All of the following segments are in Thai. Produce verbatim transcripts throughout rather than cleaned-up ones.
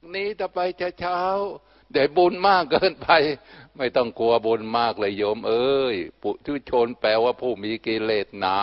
นี้ถ้าไปเช้าๆเดี๋ยวบุญมากเกินไปไม่ต้องกลัวบุญมากเลยโยมเอ้ยปุถุชนแปลว่าผู้มีกิเลสหนา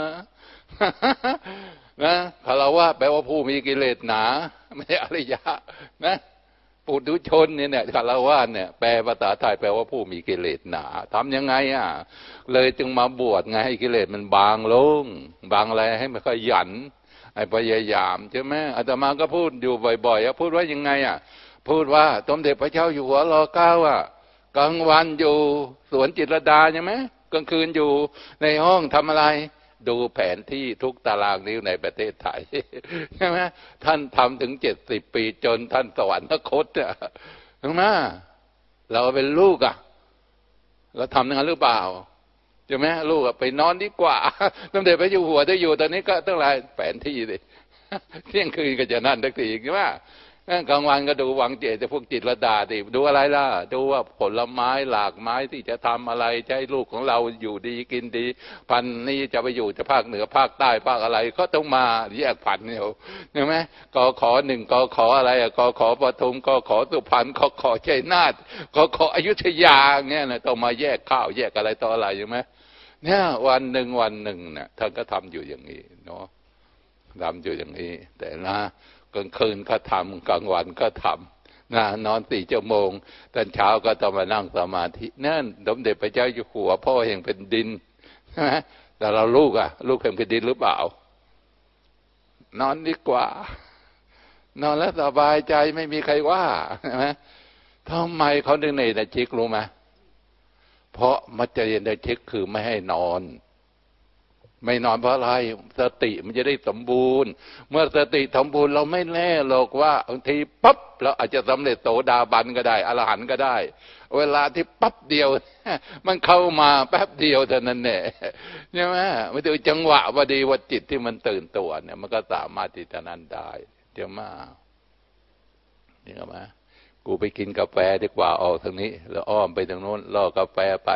นะคารวะแปลว่าผู้มีกิเลสหนาไม่ใช่อริยะนะปุถุชนเนี่ยเนี่ยคารวะเนี่ยแปลภาษาไทยแปลว่าผู้มีกิเลสหนาทำยังไงอ่ะเลยจึงมาบวชไงให้กิเลสมันบางลงบางอะไรให้มันขยันไอ้พยายามใช่ไหมอาตมาก็พูดอยู่บ่อยๆพูดว่ายังไงอ่ะพูดว่าสมเด็จพระเจ้าอยู่หัวรอเก้าอ่ะกลางวันอยู่สวนจิตรลดาใช่ไหมกลางคืนอยู่ในห้องทำอะไรดูแผนที่ทุกตารางนิ้วในประเทศไทยใช่ไหมท่านทำถึงเจ็ดสิบปีจนท่านสวรรคตอ่ะถูกไหมเราเป็นลูกอ่ะเราทำอย่างนั้นหรือเปล่าใช่ไหมลูกไปนอนดีกว่าสมเด็จพระเจ้าอยู่หัวได้อยู่ตอนนี้ก็ต้องไรแผนที่เลยเที่ยงคืนก็จะนั่นทักทีใช่ไหมกลางวันก็ดูวังเจตพวกจิตรลดาดิดูอะไรล่ะดูว่าผลไม้หลากไม้ที่จะทำอะไรใช้ลูกของเราอยู่ดีกินดีพันนี้จะไปอยู่จะภาคเหนือภาคใต้ภาคอะไรก็ต้องมาแยกพันเนี่ยใช่ไหมกขอหนึ่งกขออะไรกขอปทุมกขอสุพรรณกขอชัยนาทกขออยุธยาเงี้ยนะต้องมาแยกข้าวแยกอะไรต่ออะไรใช่ไหมเนี่ยวันหนึ่งวันหนึ่งเนี่ยท่านก็ทำอยู่อย่างนี้เนาะทำอยู่อย่างนี้แต่นะกลางคืนก็ทำกลางวันก็ทำนะนอนสี่ชั่วโมงตอนเช้าก็ต้องมานั่งสมาธินั่นสมเด็จพระเจ้าอยู่หัวพ่อแห่งแผ่นดินใช่ไหมแต่เราลูกอะลูกแห่งแผ่นดินหรือเปล่านอนดีกว่านอนแล้วสบายใจไม่มีใครว่าใช่ไหมทำไมเขาดึงในนาจิกรู้ไหมเพราะมัจเจริญนาจิกคือไม่ให้นอนไม่นอนเพราะอะไรสติมันจะได้สมบูรณ์เมื่อสติสมบูรณ์เราไม่แน่หรอกว่าบางทีปั๊บเราอาจจะสำเร็จโสดาบันก็ได้อรหันต์ก็ได้เวลาที่ปั๊บเดียวมันเข้ามาแป๊บเดียวเท่านั้นแหละใช่ไหมไม่ถึงจังหวะพอดีว่าจิตที่มันตื่นตัวเนี่ยมันก็สามารถที่จะนั้นได้เดี๋ยวมานี่ก็มากูไปกินกาแฟดีกว่าออกทางนี้แล้วอ้อมไปทางโน้นล่อกาแฟไป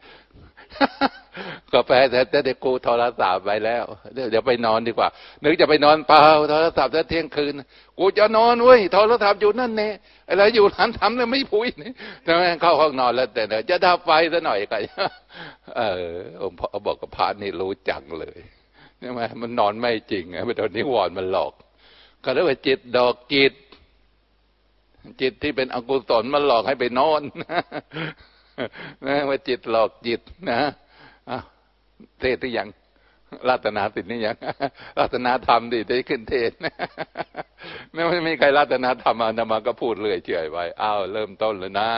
กาแฟแต่แต่เด็กกูโทรศัพท์ไปแล้วเดี๋ยวไปนอนดีกว่านึกจะไปนอนเปล่าโทรศัพท์จะเที่ยงคืนกูจะนอนเว้ยโทรศัพท์อยู่นั่นเนี่ยอะไรอยู่ร้านทำเนี่ยไม่พูดนี่ทำไมเข้าห้องนอนแล้วแต่เนี่ยจะดับไฟซะหน่อยกันเออผมพ่อบอกกับพระนี่รู้จังเลยใช่ไหมมันนอนไม่จริงไงมันโดนนิวรณ์มันหลอกก็เรียกว่าจิตดอกจิตจิตที่เป็นอกุศลมันหลอกให้ไปนอนนะว่าจิตหลอกจิตนะเทศที่ยังรัตนาสิทธิ์นี่ยังรัตนาธรรมดิได้ขึ้นเทศไม่ไม่มีใครรัตนาธรรมอาตมาก็พูดเรื่อยเฉยไปอ้าวเริ่มต้นเลยนะ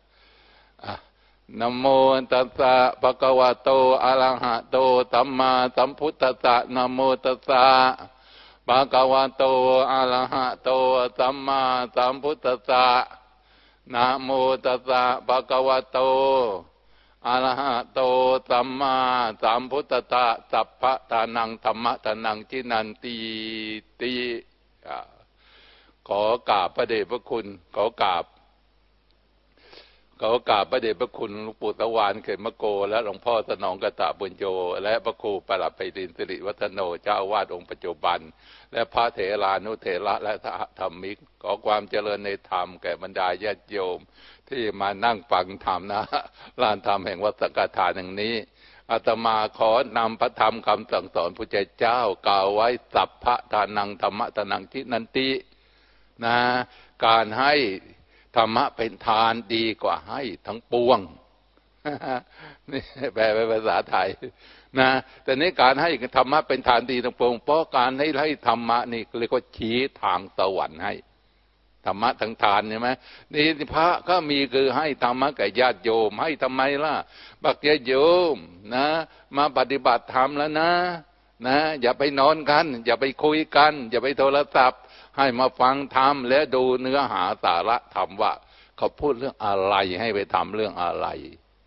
นะโมตัสสะภะคะวะโตอะระหะโตสัมมาสัมพุทธัสสะนะโมตัสสะภะคะวะโตอะระหะโตสัมมาสัมพุทธัสสะนะโมตัสสะภะคะวะโตอะระหะโตสัมมาสัมพุทธัสสะสัพพะทานังธรรมะทานังจินันติติขอกราบพระเดชพระคุณขอกราบขอกราบพระเดชพระคุณหลวงปู่ตะวันเขมโกและหลวงพ่อสนองกตะบุญโยและพระครูประหลัดไพฑินสิริวัฒโนเจ้าวาดองค์ปัจจุบันและพระเถรานุเถระและธรรมิกขอความเจริญในธรรมแก่บรรดาญาติโยมที่มานั่งฟังธรรมนะลานธรรมแห่งวัดสังฆทานอย่างนี้อาตมาขอนำพระธรรมคำสั่งสอนพระเจ้ากล่าวไว้สัพพะทานังธรรมะทานังทินันตินะการให้ธรรมะเป็นทานดีกว่าให้ทั้งปวงนี่แปลเป็นภาษาไทยนะแต่นี้การให้ธรรมะเป็นทานดีทั้งปวงเพราะการให้ให้ธรรมะนี่เรียกว่าชี้ทางสวรรค์ให้ธรรมะทั้งทานใช่ไหมนี่พระก็มีคือให้ธรรมะแก่ญาติโยมให้ทำไมล่ะบักญาติโยมนะมาปฏิบัติธรรมแล้วนะนะอย่าไปนอนกันอย่าไปคุยกันอย่าไปโทรศัพท์ให้มาฟังธรรมและดูเนื้อหาสาระธรรมว่าเขาพูดเรื่องอะไรให้ไปทำเรื่องอะไร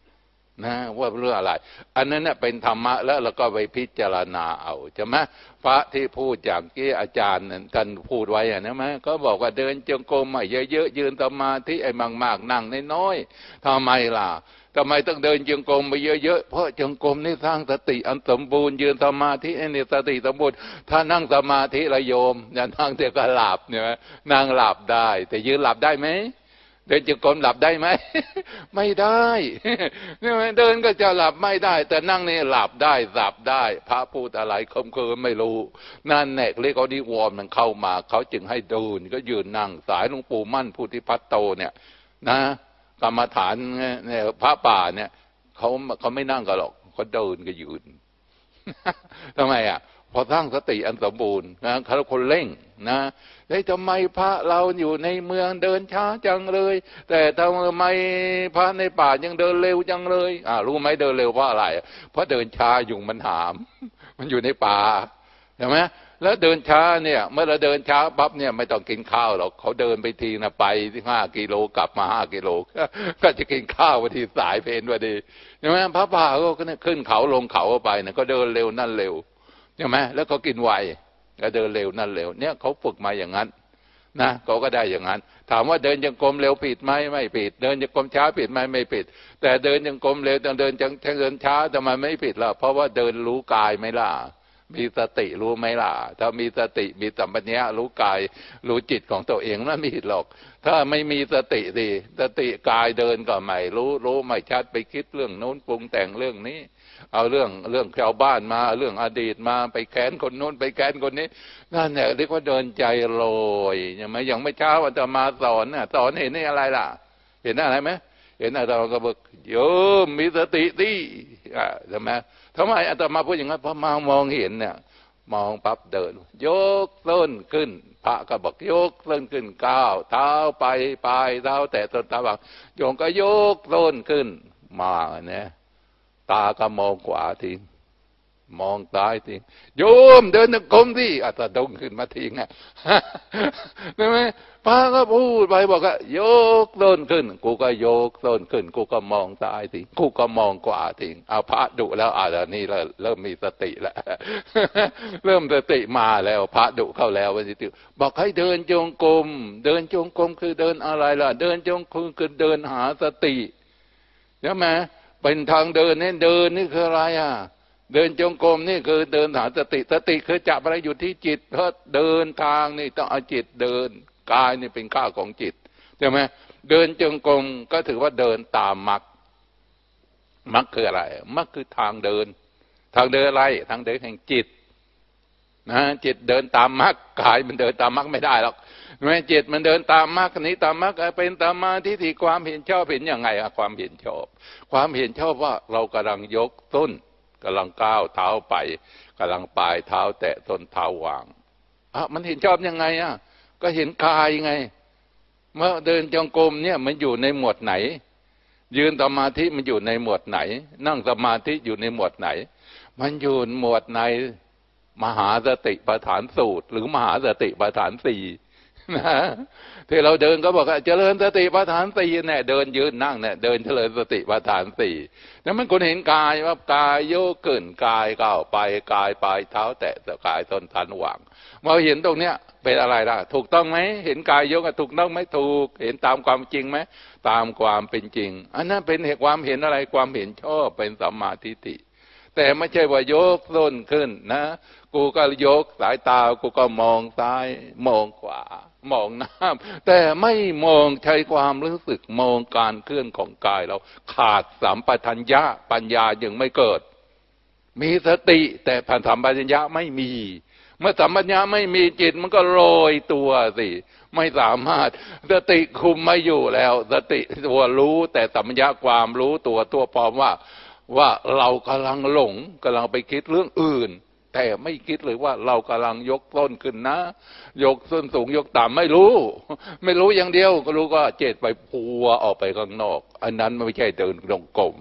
นะว่าเรื่องอะไรอันนั้นเนี่ยเป็นธรรมะแล้วเราก็ไปพิจารณาเอาใช่ไหมพระที่พูดอย่างที่อาจารย์ท่านพูดไว้อะนะมั้ยก็บอกว่าเดินจงกรมเยอะๆยืนสมาธิไอ้มากๆนั่งน้อยๆทำไมล่ะทำไมต้องเดินจงกรมไปเยอะๆเพราะจงกรมนี่สร้างสติอันสมบูรณ์ยืนสมาธิไอ้นี่สติสมบูรณ์ถ้านั่งสมาธิละโยมอย่านั่งเดี๋ยวก็หลับเนี่ยนั่งหลับได้แต่ยืนหลับได้ไหมเดินจงกรมหลับได้ไหม ไม่ได้เนี่ยเดินก็จะหลับไม่ได้แต่นั่งนี่หลับได้หลับได้พระพูดอะไรคมคืนไม่รู้นั่นแหละเรียกเขานิวรณ์มันเข้ามาเขาจึงให้เดินก็ยืนนั่งสายหลวงปู่มั่นพุทธิพัตโตเนี่ยนะกรรมฐานเนี่ยพระป่าเนี่ยเขาเขาไม่นั่งกันหรอกเขาเดินก็ยืน ทำไมอ่ะพอสร้างสติอันสมบูรณ์นะเขาคนเร่งนะได้ทำไมพระเราอยู่ในเมืองเดินช้าจังเลยแต่ทำไมพระในป่ายังเดินเร็วจังเลยอ่ารู้ไหมเดินเร็วเพราะอะไรเพราะเดินช้ายุงมันหาม มันอยู่ในป่าใช่ไหมแล้วเดินช้าเนี่ยเมื่อเราเดินช้าปั๊บเนี่ยไม่ต้องกินข้าวหรอกเขาเดินไปทีนะไปที่ห้ากิโลกลับมาห้ากิโลก็จะกินข้าววันที่สายเพลนวันดีใช่ไหมพระป่าก็ขึ้นเขาลงเขาไปเนี่ยก็เดินเร็วนั่นเร็วใช่ไหมแล้วเขากินไวก็เดินเร็วนั่นเร็วเนี่ยเขาฝึกมาอย่างนั้นนะเขาก็ได้อย่างนั้น ถามว่าเดินจงกรมเร็วผิดไหมไม่ผิดเดินจงกรมช้าผิดไหมไม่ผิดแต่เดินจงกรมเร็วต้องเดินจังเดินช้าทำไมไม่ผิดล่ะเพราะว่าเดินรู้กายไหมล่ะมีสติรู้ไหมล่ะถ้ามีสติมีสัมปชัญญะรู้กายรู้จิตของตัวเองนั่นไม่ผิดหรอกถ้าไม่มีสติสิสติกายเดินก็ไม่รู้รู้ไม่ชัดไปคิดเรื่องโน้นปรุงแต่งเรื่องนี้เอาเรื่องเรื่องชาวบ้านมาเรื่องอดีตมาไปแค้นคนโน้นไปแค้นคนนี้นั่นแหละเรียกว่าเดินใจลอยยังไม่ยังไม่เช้าอาตมาสอนน่ะสอนเห็นนี่อะไรล่ะเห็นอะไรไหมเห็นอาตมาก็บอกโยมมีสติดิอ่าใช่ไหมทำไมอาตมาพูดอย่างนั้นเพราะมามองเห็นเนี่ยมองปั๊บเดินยกต้นขึ้นพระก็บอกยกต้นขึ้นก้าวเท้าไปปลายเท้าแต่ต้นเท้าบางโยมก็ยกต้นขึ้นมาเนี่ยตาก็มองขวาทิ้งมองซ้ายทิ้งโยมเดินจงกรมสิอาตดงขึ้นมาทิ้งอ่ะใช่ไหมพระก็พูดไปบอกว่ายกต้นขึ้นกูก็ยกต้นขึ้นกูก็มองซ้ายทิ้งกูก็มองขวาทิ้งเอาพระดุแล้วอ่านี่เริ่มมีสติแล้วเริ่มสติมาแล้วพระดุเข้าแล้ววันที่บอกให้เดินจงกรมเดินจงกรมคือเดินอะไรล่ะเดินจงกรมคือเดินหาสติใช่ไหมเป็นทางเดินนี่เดินนี่คืออะไรอ่ะเดินจงกรมนี่คือเดินหาสติสติคือจับอะไรอยู่ที่จิตเพราะเดินทางนี่ต้องเอาจิตเดินกายนี่เป็นข้าของจิตใช่ไหมเดินจงกรมก็ถือว่าเดินตามมรรคมรรคคืออะไรมรรคคือทางเดินทางเดินอะไรทางเดินแห่งจิตนะจิตเดินตามมรรคกายมันเดินตามมรรคไม่ได้หรอกแม้จิตมันเดินตามมรรคนี้ตามมรรคเป็นตามมาทิฏฐิความเห็นชอบเห็นยังไงอะความเห็นชอบความเห็นชอบว่าเรากำลังยกต้นกำลังก้าวเท้าไปกำลังปลายเท้าแตะต้นเท้าวางอ่ะมันเห็นชอบยังไงอ่ะก็เห็นกายไงเมื่อเดินจงกรมเนี่ยมันอยู่ในหมวดไหนยืนสมาธิมันอยู่ในหมวดไหนนั่งสมาธิอยู่ในหมวดไหนมันอยู่หมวดในมหาสติปัฏฐานสูตรหรือมหาสติปัฏฐานสี่นะที่เราเดินก็บอกว่าเจริญสติปัฏฐานสี่เนี่ยเดินยืนนั่งเนี่ยเดินเจริญสติปัฏฐานสี่แล้วมันคนเห็นกายว่ากายโยกขึ้นกายก้าวไปกายปลายเท้าแตะกายต้นทันวางมาเห็นตรงเนี้ยเป็นอะไรล่ะถูกต้องไหมเห็นกายโยกถูกต้องไหมถูกเห็นตามความจริงไหมตามความเป็นจริงอันนั้นเป็นเหตุความเห็นอะไรความเห็นชอบเป็นสัมมาทิฏฐิแต่ไม่ใช่ว่ายกต้นขึ้นนะกูก็ยกสายตากูก็มองซ้ายมองขวามองน้ำแต่ไม่มองใช้ความรู้สึกมองการเคลื่อนของกายเราขาดสัมปชัญญะปัญญายังไม่เกิดมีสติแต่ผ่านสัมปชัญญะไม่มีเมื่อสัมปชัญญะไม่มีจิตมันก็โรยตัวสิไม่สามารถสติคุมไม่อยู่แล้วสติตัวรู้แต่สัมปชัญญะความรู้ตัวตัวปลอมว่าว่าเรากำลังหลงกำลังไปคิดเรื่องอื่นแต่ไม่คิดเลยว่าเรากำลังยกต้นขึ้นนะยกส้นสูงยกต่ำไม่รู้ไม่รู้อย่างเดียวก็รู้ก็เจตไปพัวออกไปข้างนอกอันนั้นไม่ใช่เดินจงกรม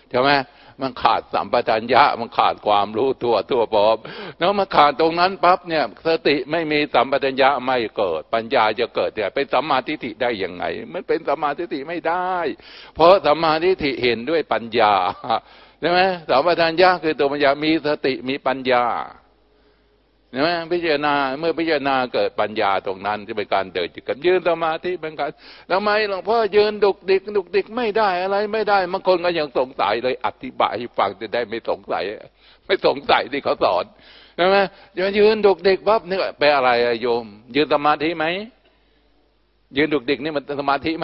ใช่ไหมมันขาดสัมปชัญญะมันขาดความรู้ตัวตัวพร้อมแล้วมันขาดตรงนั้นปั๊บเนี่ยสติไม่มีสัมปชัญญะไม่เกิดปัญญาจะเกิดเนี่ยเป็นสัมมาทิฏฐิได้ยังไงมันเป็นสัมมาทิฏฐิไม่ได้เพราะสัมมาทิฏฐิเห็นด้วยปัญญาใช่ไหมสัมปชัญญะคือตัวปัญญามีสติมีปัญญาเห็นไหมพิจารณาเมื่อพิจารณาเกิดปัญญาตรงนั้นจะเป็นการเดินจิตกันยืนสมาธิเป็นการทำไมหลวงพ่อยืนดุกดิกดุกดิกไม่ได้อะไรไม่ได้บางคนก็ยังสงสัยเลยอธิบายให้ฟังจะได้ไม่สงสัยไม่สงสัยที่เขาสอนใช่ไหมยืนดุกดิกปั๊บนี่แปลอะไรโยมยืนสมาธิไหมยืนดุกดิกนี่มันสมาธิไหม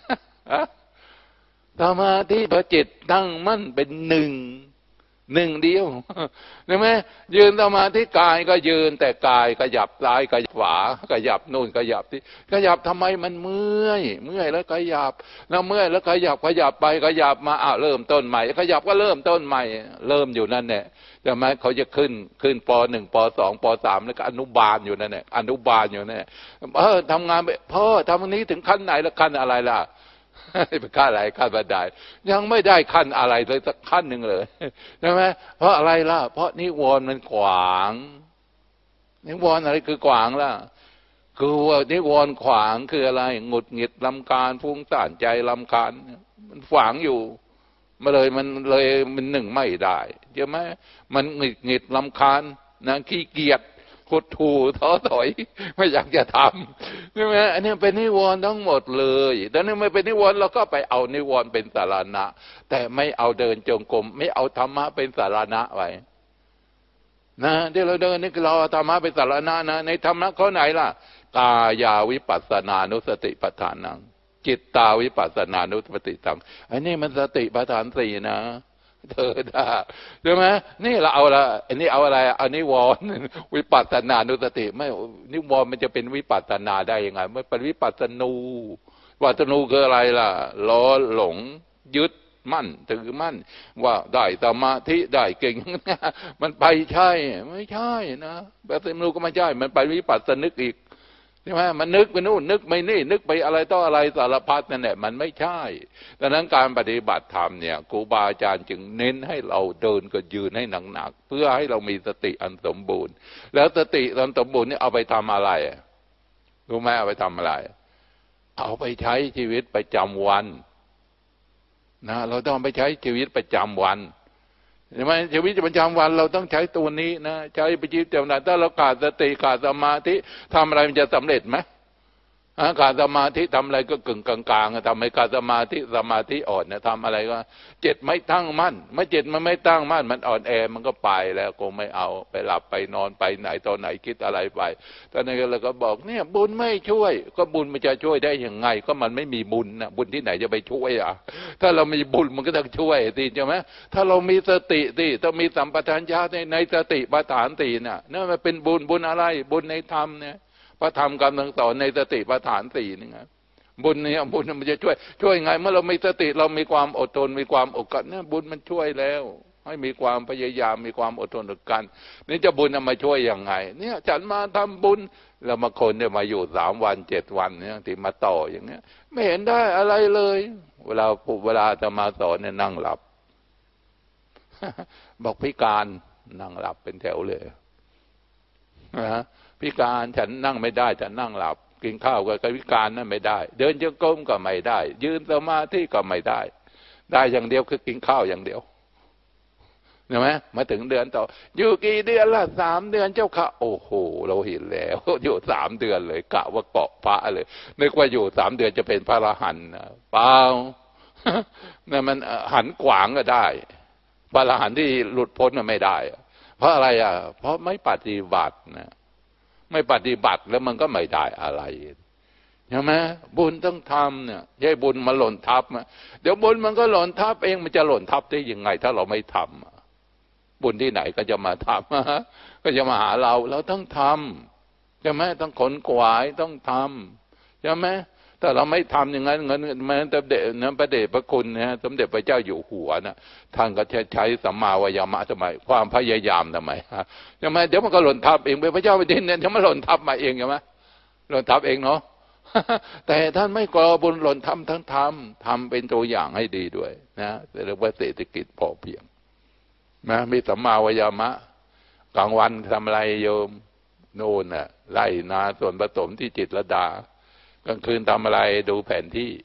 สมาธิพอจิตตั้งมั่นเป็นหนึ่งหนึ่งเดียวใช่ไหมยืนสมาธิกายก็ยืนแต่กายขยับซ้ายขยับขวาขยับนู่นขยับที่ขยับทำไมมันเมื่อยเมื่อยแล้วขยับแล้วเมื่อยแล้วขยับขยับไปขยับมาอ้าวเริ่มต้นใหม่ขยับก็เริ่มต้นใหม่เริ่มอยู่นั่นแหละใช่ไหมเขาจะขึ้นขึ้นปหนึ่งปสองปสามแล้วก็อนุบาลอยู่นั่นแหละอนุบาลอยู่นั่นแหละเออทำงานไปพ่อทำวันนี้ถึงขั้นไหนแล้วขั้นอะไรล่ะเป็นขั้นอะไรขั้นบันไดยังไม่ได้ขั้นอะไรเลยสักขั้นหนึ่งเลยใช่ไหมเพราะอะไรล่ะเพราะนิวรณ์มันขวางนิวรณ์อะไรคือขวางล่ะคือว่านิวรณ์ขวางคืออะไรหงุดหงิดรำคาญฟุ้งซ่านใจรำคาญมันขวางอยู่มาเลยมันเลยมันหนึ่งไม่ได้ใช่ไหมมันหงุดหงิดรำคาญนะขี้เกียจหดหู่ท้อถอยไม่อยากจะทำใช่ไหมอันนี้เป็นนิวรณ์ทั้งหมดเลยแต่นี่ไม่เป็นนิวรณ์เราก็ไปเอานิวรณ์เป็นสารณะแต่ไม่เอาเดินจงกรมไม่เอาธรรมะเป็นสารณะไว้นะที่เราเดินนี่คือเราเอาธรรมะเป็นสารณะนะในธรรมะข้อไหนล่ะกายาวิปัสสนานุสติปัฏฐานังจิตตาวิปัสสนานุสติตังอันนี้มันสติปัฏฐานสี่นะเธอได้ใช่ไหมนี่เราเอาละอันนี้เอาอะไรอันนี้วรวิปัสสนานุสติไม่นิวรณ์มันจะเป็นวิปัสสนาได้ยังไงไม่เป็นวิปัสสนูวิปัสสนูคืออะไรล่ะล้อหลงยึดมั่นถือมั่นว่าได้สมาธิได้เก่งมันไปใช่ไม่ใช่นะวิปัสสนูก็ไม่ใช่มันไปวิปัสสนึกอีกใช่ไหมมันนึกไปนู่นนึกไปนี่นึกไปอะไรต่ออะไรสารพัดนั่นแหละมันไม่ใช่ดังนั้นการปฏิบัติธรรมเนี่ยครูบาอาจารย์จึงเน้นให้เราเดินก็ยืนให้หนักๆเพื่อให้เรามีสติอันสมบูรณ์แล้วสติอันสมบูรณ์นี่เอาไปทำอะไรรู้ไหมเอาไปทำอะไรเอาไปใช้ชีวิตประจำวันนะเราต้องไปใช้ชีวิตประจำวันใช่ไหมชีวิตประจำวันเราต้องใช้ตัวนี้นะใช้ไปชีวิตประจำวันถ้าเราขาดสติขาดสมาธิทำอะไรมันจะสำเร็จไหมขาดสมาธิทำอะไรก็กึ่งกลางๆทำให้ขาดสมาธิสมาธิอ่อนเนี่ยทำอะไรก็จิตไม่ตั้งมั่นเมื่อจิตมันไม่ตั้งมั่นมันอ่อนแอมันก็ไปแล้วคงไม่เอาไปหลับไปนอนไปไหนตอนไหนคิดอะไรไปตอนนี้เราก็บอกเนี่ยบุญไม่ช่วยก็บุญมันจะช่วยได้ยังไงก็มันไม่มีบุญนะบุญที่ไหนจะไปช่วยอ่ะถ้าเรามีบุญมันก็ต้องช่วยสิใช่ไหมถ้าเรามีสติสิต้องมีสัมปชัญญะในในสติปัฏฐานสี่เนี่ยนั่นมันเป็นบุญบุญอะไรบุญในธรรมเนี่ยพระธรรมคำสั่งสอนในสติปัฏฐานสี่นี่ไงบุญเนี่ยบุญมันจะช่วยช่วยไงเมื่อเรามีสติเรามีความอดทนมีความอดกลั้นเนี่ยบุญมันช่วยแล้วให้มีความพยายามมีความอดทนอดกลั้นนี่จะบุญมาช่วยยังไงเนี่ยฉันมาทำบุญแล้วมาคนเนี่ยมาอยู่สามวันเจ็ดวันเนี่ยที่มาต่ออย่างเนี้ยไม่เห็นได้อะไรเลยเวลาปุ๊บเวลาจะมาสอนเนี่ยนั่งหลับบอกพิการนั่งหลับเป็นแถวเลยนะพิการฉันนั่งไม่ได้ฉันนั่งหลับกินข้าวก็พิการนั่นไม่ได้เดินจงกรมก็ไม่ได้ยืนสมาธิก็ไม่ได้ได้อย่างเดียวคือกินข้าวอย่างเดียวเห็นไหมมาถึงเดือนต่ออยู่กี่เดือนละสามเดือนเจ้าค่ะโอ้โหเราเห็นแล้วอยู่สามเดือนเลยกะว่าเกาะพระเลยนึกว่าอยู่สามเดือนจะเป็นพระอรหันต์เปล่านั่นมันหันขวางก็ได้พระอรหันต์ที่หลุดพ้นมันไม่ได้เพราะอะไรอ่ะเพราะไม่ปฏิบัตินะไม่ปฏิบัติแล้วมันก็ไม่ได้อะไรใช่ไหมบุญต้องทำเนี่ยให้บุญมาหล่นทับมาเดี๋ยวบุญมันก็หล่นทับเองมันจะหล่นทับได้ยังไงถ้าเราไม่ทำบุญที่ไหนก็จะมาทำก็จะมาหาเราเราต้องทำใช่ไหมต้องขนขวายต้องทำใช่ไหมถ้าเราไม่ทำอย่างนั้นเงินมันสมเด็จน้ำพระเดชพระคุณนะสมเด็จพระเจ้าอยู่หัวนะท่านก็ใช้ใช้สัมมาวายามะทำไมความพยายามทำไมใช่ไหมเดี๋ยวมันก็หล่นทับเองไปพระเจ้าไปดินเนี่ยจะมาหล่นทับมาเองใช่ไหมหล่นทับเองเนาะแต่ท่านไม่ก่อบุญหล่นทำทั้งทำทำเป็นตัวอย่างให้ดีด้วยนะเรียกว่าเศรษฐกิจพอเพียงนะมีสัมมาวยามะกลางวันทำอะไรโยมโน่นน่ะไล่นาส่วนผสมที่จิตรดากลางคืนทำอะไรดูแผนที่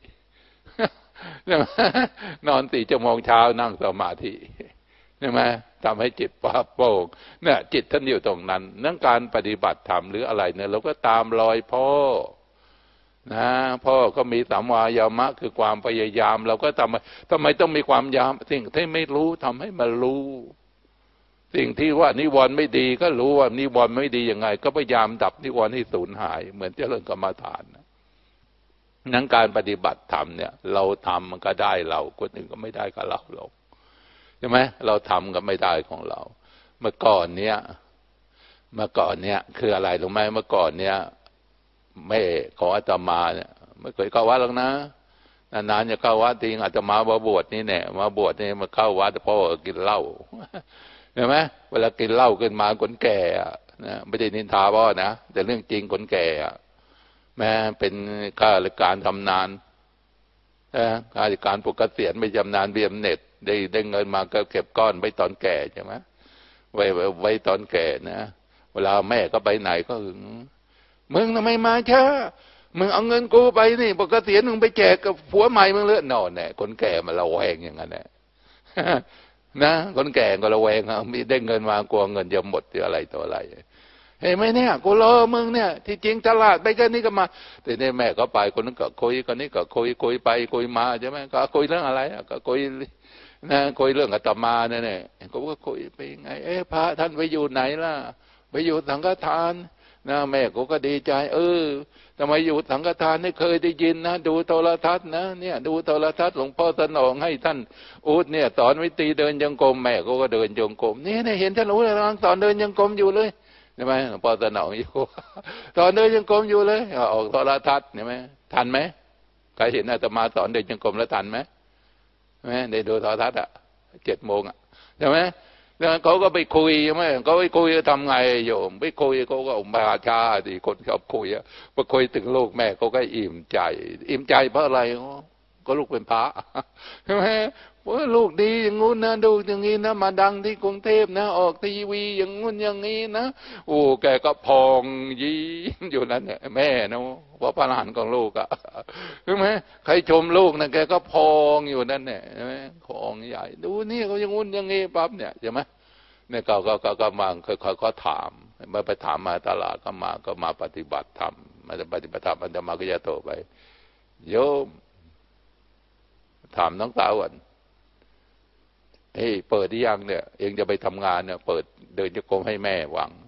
นอนสี่ชั่วโมงเช้านั่งสมาธิใช่ไหมทำให้จิตปราบโปร่งเนี่ยจิตท่านอยู่ตรงนั้นนั่นการปฏิบัติธรรมหรืออะไรเนี่ยเราก็ตามรอยพ่อนะพ่อก็มีสัมมายามะคือความพยายามเราก็ทำทำไมต้องมีความยามสิ่งที่ไม่รู้ทำให้มันรู้สิ่งที่ว่านิวรณ์ไม่ดีก็รู้ว่านิวรณ์ไม่ดียังไงก็พยายามดับนิวรณ์ให้สูญหายเหมือนเจริญกรรมฐานนั้นการปฏิบัติธรรมเนี่ยเราทำมันก็ได้เราคนอื่นก็ไม่ได้กับเราหรอกใช่ไหมเราทำก็ไม่ได้ของเราเมื่อก่อนเนี้ยเมื่อก่อนเนี้ยคืออะไรรู้ไหมเมื่อก่อนเนี้ยแม่ของอาตมาเนี่ยไม่เคยเข้าวัดหรอกนะนานๆจะเข้าวัดทีอาตมามาบวชนี่เนี่ยมาบวชนี่มาเข้าวัดเพราะกินเหล้าเห็นไหมเวลากินเหล้าขึ้นมาคนแก่นะไม่ได้นินทาพ่อนะแต่เรื่องจริงคนแก่แม้เป็นข้าราชการทำนานข้าราชการปกเกษียณไม่จำนานเบียมเน็ตได้ได้เงินมาก็เก็บก้อนไว้ตอนแก่ใช่ไหมไว้ไว้ตอนแก่นะเวลาแม่ก็ไปไหนก็หึงมึงทำไมมาช้ามึงเอาเงินกูไปนี่ปกเกษียณมึงไปแจกกับผัวใหม่มึงเลือดนอนเนี่ยคนแก่มาระแวงอย่างนั้นแหละนะคนแก่ก็ระแวงมีได้เงินมากลัวเงินจะหมดหรืออะไรตัวอะไรเห็นไหมเนี่ยกูรอมึงเนี่ยที่จริงตลาดไปแค่นี้ก็มาแต่เนี่ยแม่ก็ไปคนนั้นก็คุยคนนี้ก็คุยคุยไปคุยมาใช่ไหมก็คุยเรื่องอะไรก็คุยนะคุยเรื่องอาตมาเนี่ยเนี่ยก็ว่าคุยไปไงเอ๊ะพระท่านไปอยู่ไหนล่ะไปอยู่สังฆทานนะแม่กูก็ดีใจเออทำไมอยู่สังฆทานไม่เคยได้ยินนะดูโทรทัศน์นะเนี่ยดูโทรทัศน์หลวงพ่อสนองให้ท่านอูดเนี่ยสอนวิธีเดินจงกรมแม่กูก็เดินจงกรมนี่เนี่ยเห็นท่านอูดกำลังสอนเดินจงกรมอยู่เลยใช่ไหมหลวงพ่อสนองอยู่สอนเดินจงกรมอยู่เลยออกโทรทัศน์ใช่ไหมทันไหมใครเห็นอาตมาสอนเดินจงกรมแล้วทันไหมไหมได้ดูโทรทัศน์อ่ะเจ็ดโมงอ่ะใช่ไหมแล้วเขาก็ไปคุยใช่ไหมเขาไปคุยทำไงโยมไปคุยเขาก็มาชาดิคนชอบคุยอ่ะพอคุยถึงลูกแม่เขาก็อิ่มใจอิ่มใจเพราะอะไรก็ลูกเป็นพระใช่ไหมว่าลูกดีอย่างงู้นนะดูอย่างนี้นะมาดังที่กรุงเทพนะออกทีวีอย่างงู้นอย่างนี้นะโอ้แกก็พองยิ้มอยู่นั่นเนี่ยแม่นะว่าพระหลานของลูกอะใช่ไหมใครชมลูกนะแกก็พองอยู่นั่นเนี่ยใช่ไหมพองใหญ่ดูนี่เขาอย่างงู้นอย่างนี้ปั๊บเนี่ยใช่ไหมเนี่ยก็ก็ก็ก็มาเขาเขาถามมาไปถามมาตลาดก็มาก็มาปฏิบัติธรรมมาปฏิบัติธรรมมันจะมาก็จะโตไปโยมถามน้องสาวก่อนเฮ้ยเปิดที่ยังเนี่ยเองจะไปทำงานเนี่ยเปิดเดินจงกรมให้แม่หวัง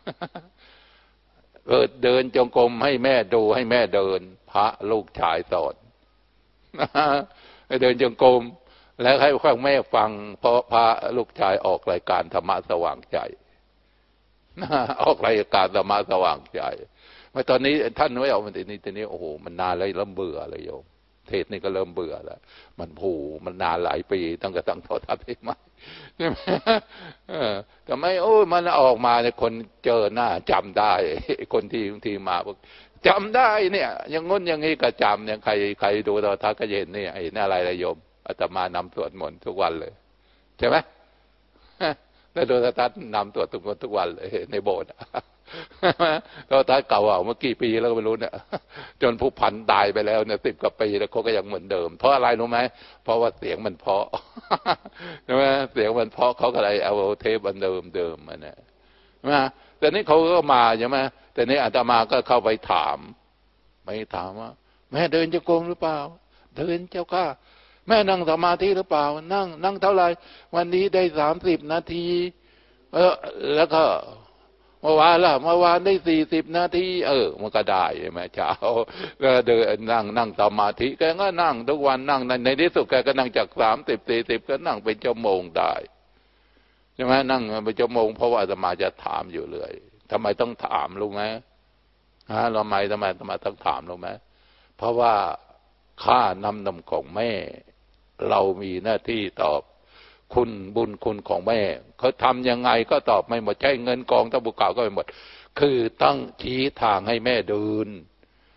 เปิดเดินจงกรมให้แม่ดูให้แม่เดินพระลูกชายสอนให้เดินจงกรมแล้วให้ข้างแม่ฟังเพราะพระลูกชายออกรายการธรรมะสว่างใจออกรายการธรรมะสว่างใจมาตอนนี้ท่านไม่เอามันตอนนี้ตอนนี้โอ้โหมันนานเลยเริ่มเบื่อเลยโยมเทศนี่ก็เริ่มเบื่อแล้วมันผูมันนานหลายปีตั้งแต่ตั้งโทษทัศน์ให้มาใช่ไหมแต่ไม่โอ้มันออกมาเนี่ยคนเจอหน้าจำได้คนที่บางทีมาบอกจำได้เนี่ยยังงุ้นอย่างนี้ก็จำเนี่ยใครใครดูโทรทัศน์ก็เห็นนี่เห็นอะไรละโยมอาตมานำสวดมนต์ทุกวันเลยใช่ไหมแล้วโทรทัศน์นำสวดทุกวันทุกวันเลยในโบสถ์โทรทัศน์เก่าเมื่อกี่ปีแล้วก็ไม่รู้เนี่ยจนผู้พันตายไปแล้วเนี่ยสิบกว่าปีแล้วเขาก็ยังเหมือนเดิมเพราะอะไรรู้ไหมเพราะว่าเสียงมันเพาะใช่ไหมเสียงมันเพาะเขาก็เลยเอาเทปอันเดิมเดิมมาเนี่ยนะแต่นี่เขาก็มาใช่ไหมแต่นี่อาตมาก็เข้าไปถามไม่ถามว่าแม่เดินจงกรมหรือเปล่าเดินเจ้าข้าแม่นั่งสมาธิหรือเปล่านั่งนั่งเท่าไหร่วันนี้ได้สามสิบนาทีเออแล้วก็เมื่อวานล่ะเมื่อวานได้สี่สิบนาทีเออมันก็ได้ใช่ไหมเช้าก็เดินนั่งนั่งสมาธิแกก็นั่งทุกวันนั่งในที่สุดแกก็นั่งจากสามสิบสี่สิบก็นั่งเป็นชั่วโมงได้ใช่ไหมนั่งเป็นชั่วโมงเพราะว่าอาตมาจะถามอยู่เลยทำไมต้องถามรู้ไหมฮะทำไมทำไมทำไมต้องถามรู้ไหมเพราะว่าค่าน้ำนมของแม่เรามีหน้าที่ตอบคุณบุญคุณของแม่เขาทำยังไงก็ตอบไม่หมดใช้เงินกองทัพบุกเก่าก็ไม่หมดคือต้องชี้ทางให้แม่เดิน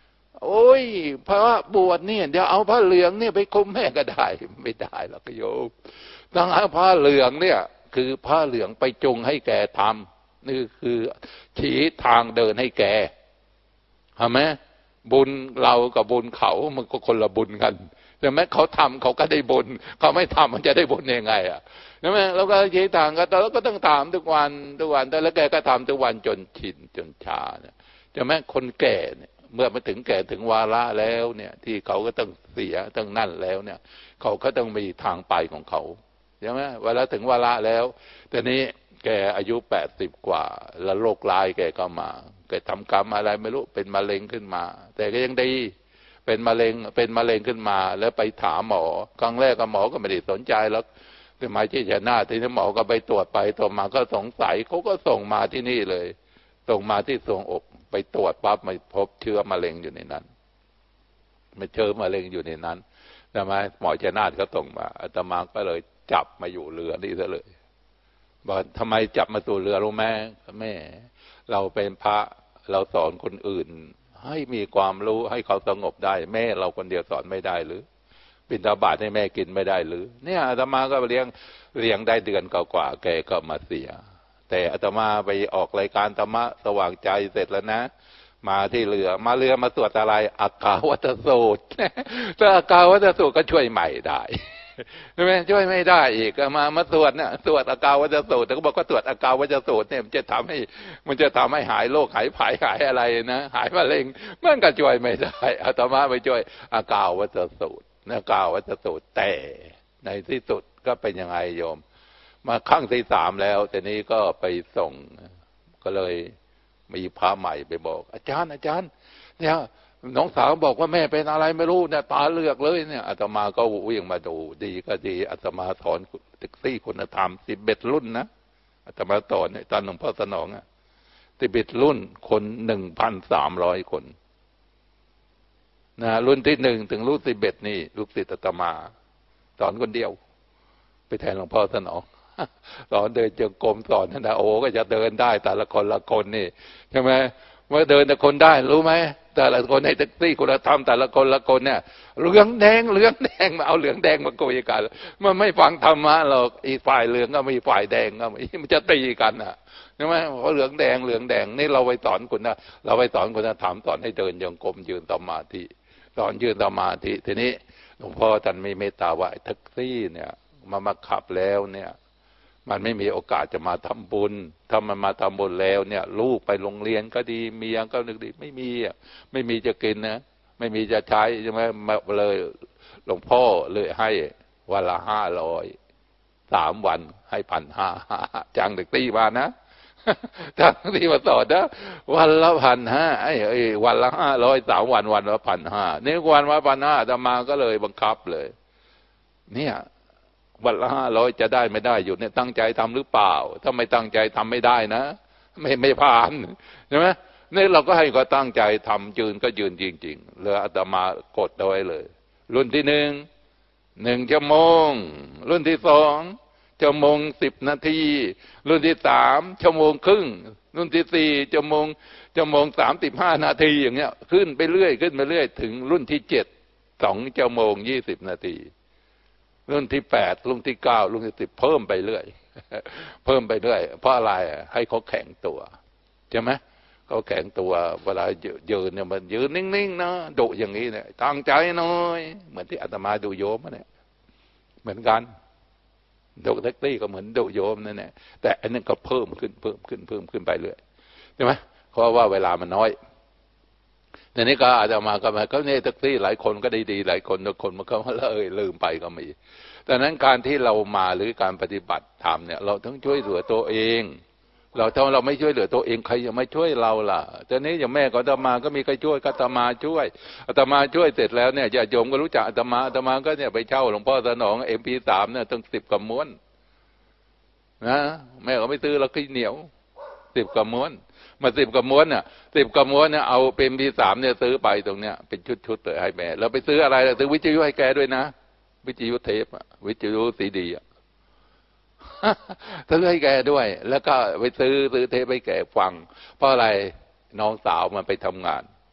โอ้ยพระบวชเนี่ยเดี๋ยวเอาผ้าเหลืองเนี่ยไปคุมแม่ก็ได้ไม่ได้หรอกโยมต้องเอาผ้าเหลืองเนี่ยคือผ้าเหลืองไปจงให้แกทำนี่คือชี้ทางเดินให้แกเห็นไหมบุญเรากับบุญเขามันก็คนละบุญกันแต่แม้เขาทำเขาก็ได้บุญเขาไม่ทำมันจะได้บุญยังไงอ่ะใช่ไหมแล้วก็ชี้ทางก็เราก็ต้องถามทุกวันทุกวันแต่แล้วแกก็ทำทุกวันจนชินจนชาเนี่ยใช่ไหมคนแก่เนี่ยเมื่อมาถึงแก่ถึงวาระแล้วเนี่ยที่เขาก็ต้องเสียต้องนั่นแล้วเนี่ยเขาก็ต้องมีทางไปของเขาใช่ไหมเวลาถึงวาระแล้วแต่นี้แกอายุแปดสิบกว่าแล้วโรคร้ายแกก็มาแกทำกรรมอะไรไม่รู้เป็นมะเร็งขึ้นมาแต่ก็ยังดีเป็นมะเร็งเป็นมะเร็งขึ้นมาแล้วไปถามหมอครั้งแรกก็หมอก็ไม่ได้สนใจแล้วแต่หมายที่จะหน้าที่หมอก็ไปตรวจไปตรวจมาก็สงสัยเขาก็ส่งมาที่นี่เลยส่งมาที่ทรวงอกไปตรวจปั๊บไม่พบเชื้อมะเร็งอยู่ในนั้นไม่เจอมะเร็งอยู่ในนั้นใช่ไหมหมอชนาธิ์ก็ส่งมาอาตมาก็เลยจับมาอยู่เรือนี่ซะเลยบอกทำไมจับมาสู่เรือรู้ไหมแม่เราเป็นพระเราสอนคนอื่นให้มีความรู้ให้เขาสงบได้แม่เราคนเดียวสอนไม่ได้หรือบิณฑบาตให้แม่กินไม่ได้หรือเนี่ยอาตมาก็เลี้ยงเลี้ยงได้เดือนกว่าแกก็มาเสียแต่อาตมาไปออกรายการธรรมะสว่างใจเสร็จแล้วนะมาที่เรือมาเรือมาสวดอะไรอากาวัตสูตรถ้าอากาวัตสูตรก็ช่วยใหม่ได้ใช่ไหมช่วยไม่ได้อีกมามาสวดเนี่ยสวดอากาวัตสูตรแต่ก็บอกว่าสวดอากาวัตสูตรเนี่ยมันจะทำให้มันจะทำให้หายโรคหายภัยหายอะไรนะหายมะเร็งมันก็ช่วยไม่ได้อาตมาไปช่วยอากาวัตสูตรอากาวัตสูตรแต่ในที่สุดก็เป็นยังไงโยมมาครั้งที่สามแล้วแต่นี้ก็ไปส่งก็เลยมีพระใหม่ไปบอกอาจารย์อาจารย์เนี่ยน้องสาวบอกว่าแม่เป็นอะไรไม่รู้เนี่ยตาเลือกเลยเนี่ยอาตมาก็วิ่งมาดูดีก็ดีอาตมาสอนตึกซี่คุณธรรมสิบเอ็ดรุ่นนะอาตมาสอนตอนหลวงพ่อสนองอ่ะสิบเอ็ดรุ่นคนหนึ่งพันสามร้อยคนนะรุ่นที่หนึ่งถึงรุ่นสิบเอ็ดนี่ลูกศิษย์อาตมาสอนคนเดียวไปแทนหลวงพ่อสนองสอนเดินจงกรมสอนนะโอ้ก็จะเดินได้แต่ละคนละคนนี่ใช่ไหมเมื่อเดินแต่คนได้รู้ไหมแต่ละคนในแท็กซี่คุณธรรมแต่ละคนละคนเนี่ยเหลืองแดงเหลืองแดงมาเอาเหลืองแดงมาโกยกันมันไม่ฟังธรรมะหรอกอีฝ่ายเหลืองก็มีฝ่ายแดงก็มีมันจะตีกันอ่ะใช่ไหมเพราะเหลืองแดงเหลืองแดงนี่เราไปสอนคุณนะเราไปสอนคุณธรรมสอนให้เดินจงกรมยืนสมาธิสอนยืนสมาธิทีนี้หลวงพ่อท่านมีเมตตาว่าแท็กซี่เนี่ยมามาขับแล้วเนี่ยมันไม่มีโอกาสจะมาทำบุญถ้ามันมาทำบุญแล้วเนี่ยลูกไปโรงเรียนก็ดีเมียก็นึกดีไม่มีอ่ะไม่มีจะกินนะไม่มีจะใช้ใช่ไหมมาเลยหลวงพ่อเลยให้วันละห้าร้อยสามวันให้พันห้าจ้างเด็กตีมานะจ้างตีมาสอนนะวันละพันห้าไอ้วันละห้าร้อยสามวันวันละพันห้านี่วันละพันห้าอาตมาก็เลยบังคับเลยเนี่ยวันละห้าร้อยจะได้ไม่ได้อยู่เนี่ยตั้งใจทำหรือเปล่าถ้าไม่ตั้งใจทำไม่ได้นะไม่ไม่ผ่านใช่ไหมนี่เราก็ให้เขาตั้งใจทำยืนก็ยืนจริงๆเลยอาตมากดเอาไว้เลยรุ่นที่หนึ่งหนึ่งชั่วโมงรุ่นที่สองชั่วโมงสิบนาทีรุ่นที่สามชั่วโมงครึ่งรุ่นที่สี่ชั่วโมงชั่วโมงสามสิบห้านาทีอย่างเงี้ยขึ้นไปเรื่อยขึ้นไปเรื่อยถึงรุ่นที่เจ็ดสองชั่วโมงยี่สิบนาทีรุ่นที่แปดรุ่นที่เก้ารุ่นที่สิบเพิ่มไปเรื่อยเพิ่มไปเรื่อยเพราะอะไรให้เขาแข็งตัวใช่ไหมเขาแข็งตัวเวลายืนเนี่ยมันยืนนิ่งๆนะดุอย่างนี้เนี่ยตั้งใจหน่อยเหมือนที่อาตมาดูโยมเนี่ยเหมือนกันดุแท็กซี่ก็เหมือนดุโยมนั่นแหละแต่อันนั้นก็เพิ่มขึ้นเพิ่มขึ้นเพิ่มขึ้นไปเรื่อยใช่ไหมเพราะว่าเวลามันน้อยทีนี้ก็อาจจะมาก็มาก็เนี่ยแท็กซี่หลายคนก็ดีๆหลายคนบางคนมันก็เลยลืมไปก็มีดังนั้นการที่เรามาหรือการปฏิบัติธรรมเนี่ยเราต้องช่วยเหลือตัวเองเราถ้าเราไม่ช่วยเหลือตัวเองใครจะไม่ช่วยเราล่ะตอนนี้อย่างแม่ก็อาตมาก็มีใครช่วยก็อาตมาช่วยอาตมาช่วยเสร็จแล้วเนี่ยญาติโยมก็รู้จักอาตมาอาตมาก็เนี่ยไปเช่าหลวงพ่อสนองเอ็มพีสามเนี่ยตั้งสิบกว่าม้วนนะแม่ก็ไม่ซื้อเราขี้เหนียวสิบกว่าม้วนมาสิบกว่าม้วนเนี่ยสิบกว่าม้วนเนี่ยเอาเป็นพีสามเนี่ยซื้อไปตรงเนี้ยเป็นชุดๆเลยให้แม่เราไปซื้ออะไรซื้อวิทยุให้แกด้วยนะวิทยุเทปอะวิทยุซีดีอะซื้อให้แกด้วยแล้วก็ไปซื้อซื้อเทปให้แกฟังเพราะอะไรน้องสาวมันไปทำงาน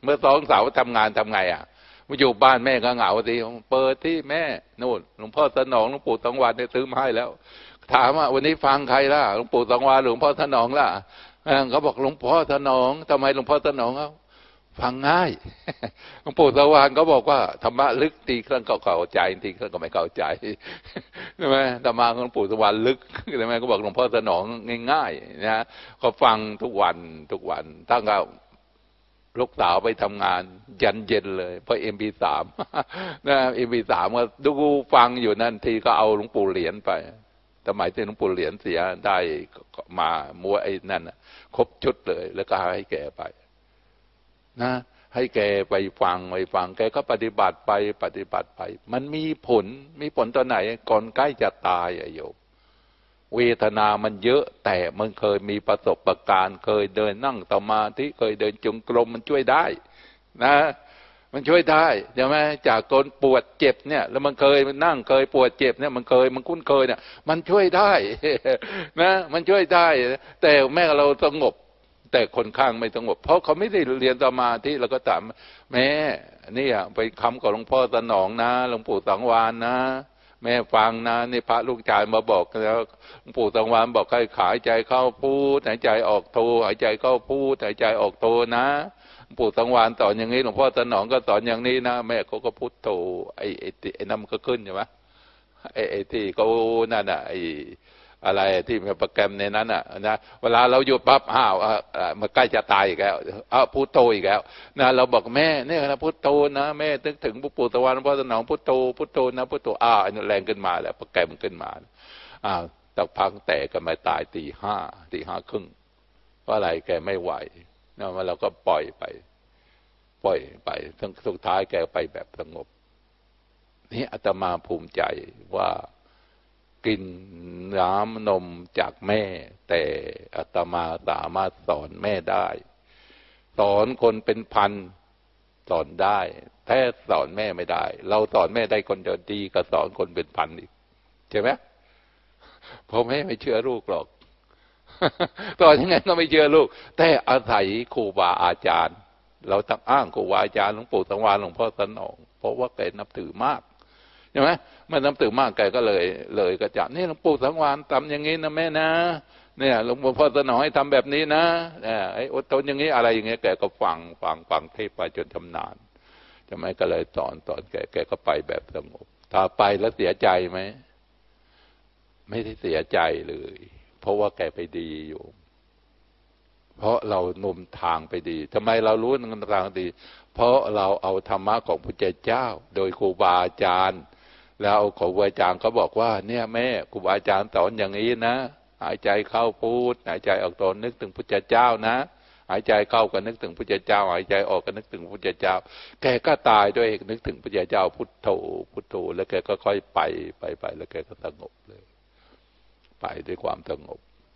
เมื่อสองสาวทำงานทำไงอ่ะมาอยู่บ้านแม่ก็เหงาสิเปิดที่แม่นู่นหลวงพ่อสนองหลวงปู่สองวันเนี่ยซื้อมาให้แล้วถามว่าวันนี้ฟังใครล่ะหลวงปู่สองวันหลวงพ่อสนองล่ะเขาบอกหลวงพ่อสนองทำไมหลวงพ่อสนองเขาฟังง่ายหลวงปู่สวรรค์ก็บอกว่าธรรมะลึกทีเครื่องก็เข้าใจทีเครื่องก็ไม่เข้าใจใช่ไหมธรรมะของหลวงปู่สวรรค์ลึกใช่ไหมก็บอกหลวงพ่อสนองง่ายๆนะก็ฟังทุกวันทุกวันตั้งแต่ลูกสาวไปทำงานยันเย็นเลยเพราะเอ็มพีสามนะเอ็มพีสามก็ดูฟังอยู่นั่นทีก็เอาหลวงปู่เหรียญไปสมัยที่หลวงปู่เหรียญเสียได้มามัวไอ้นั่นครบชุดเลยแล้วก็ให้แกไปนะให้แกไปฟังไปฟังแกก็ปฏิบัติไปปฏิบัติไปมันมีผลมีผลตอนไหนก่อนใกล้จะตายอะโยมเวทนามันเยอะแต่มันเคยมีประสบการณ์เคยเดินนั่งสมาธิเคยเดินจงกรมมันช่วยได้นะมันช่วยได้ใช่ไหมจากตนปวดเจ็บเนี่ยแล้วมันเคยมันนั่งเคยปวดเจ็บเนี่ยมันเคยมันคุ้นเคยเนี่ยมันช่วยได้นะมันช่วยได้แต่แม้เราสงบแต่คนข้างไม่สงบเพราะเขาไม่ได้เรียนสมาธิเราก็ถามแม่นี่อ่ะไปคำกับหลวงพ่อสนองนะหลวงปู่สังวานนะแม่ฟังนะนี่พระลูกชายมาบอกแล้วหลวงปู่สังวานบอกให้หายใจเข้าพูดหายใจออกโทหายใจเข้าพูดหายใจออกโทนะหลวงปู่สังวานสอนอย่างนี้หลวงพ่อสนองก็สอนอย่างนี้นะแม่เขาก็พูดโทไอ้ไอ้ไอ้นั่นมันก็ขึ้นใช่ไหมไอ้ไอ้ที่เขานั่นอ่ะไอ้อะไรที่มีโปรแกรมในนั้นอ่ะนะเวลาเราหยุดปั๊บอ้าวมันใกล้จะตายอีกแล้วอ้าวพุทโธอีกแล้วนะเราบอกแม่เนี่ยนะพุทโธนะแม่นึกถึงปู่ตะวันพ่อสนองพุทโธพุทโธนะพุทโธอ้าวแรงขึ้นมาแล้วโปรแกรมขึ้นมาอ้าวตักพังแตกกันมาตายตีห้าตีห้าครึ่งเพราะอะไรแกไม่ไหวนะว่าเราก็ปล่อยไปปล่อยไปทั้งสุดท้ายแกไปแบบสงบนี่อาตมาภูมิใจว่ากินน้ำนมจากแม่แต่อาตมาสามารถสอนแม่ได้สอนคนเป็นพันสอนได้แท้สอนแม่ไม่ได้เราสอนแม่ได้คนเดียวดีก็สอนคนเป็นพันอีกใช่ไหมเพราะแม่ไม่เชื่อลูกหรอกสอนยังไงก็ไม่เชื่อลูกแต่อาศัยครูบาอาจารย์เราต้องอ้างครูบาอาจารย์หลวงปู่สังวานหลวงพ่อสนองเพราะว่าแกนับถือมากใช่ไหมมันน้ำตื่นมากแกก็เลยเลยกระจับนี่หลวงปู่สังวานทำอย่างนี้นะแม่นะเนี่ยหลวงพ่อสนองให้ทำแบบนี้นะเนี่ยไอ้อดทนอย่างนี้อะไรอย่างเงี้ยแกก็ฟังฟังฟังเทศไปจนชำนาญใช่ไหมก็เลยสอนสอนแกแกก็ไปแบบสงบถ้าไปแล้วเสียใจไหมไม่ได้เสียใจเลยเพราะว่าแกไปดีอยู่เพราะเรานุ่มทางไปดีทำไมเรารู้นทางดีเพราะเราเอาธรรมะของพระเจ้าโดยครูบาอาจารย์แล้วครูบาอาจารย์เขาบอกว่าเนี่ยแม่ครูบาอาจารย์สอนอย่างนี้นะหายใจเข้าพูดหายใจออกตนนึกถึงพระเจ้านะหายใจเข้าก็นึกถึงพระเจ้าหายใจออกก็นึกถึงพระเจ้าแกก็ตายด้วยนึกถึงพระเจ้าพุทโธพุทโธแล้วแกก็ค่อยไปไปไปแล้วแกก็สงบเลยไปด้วยความสงบ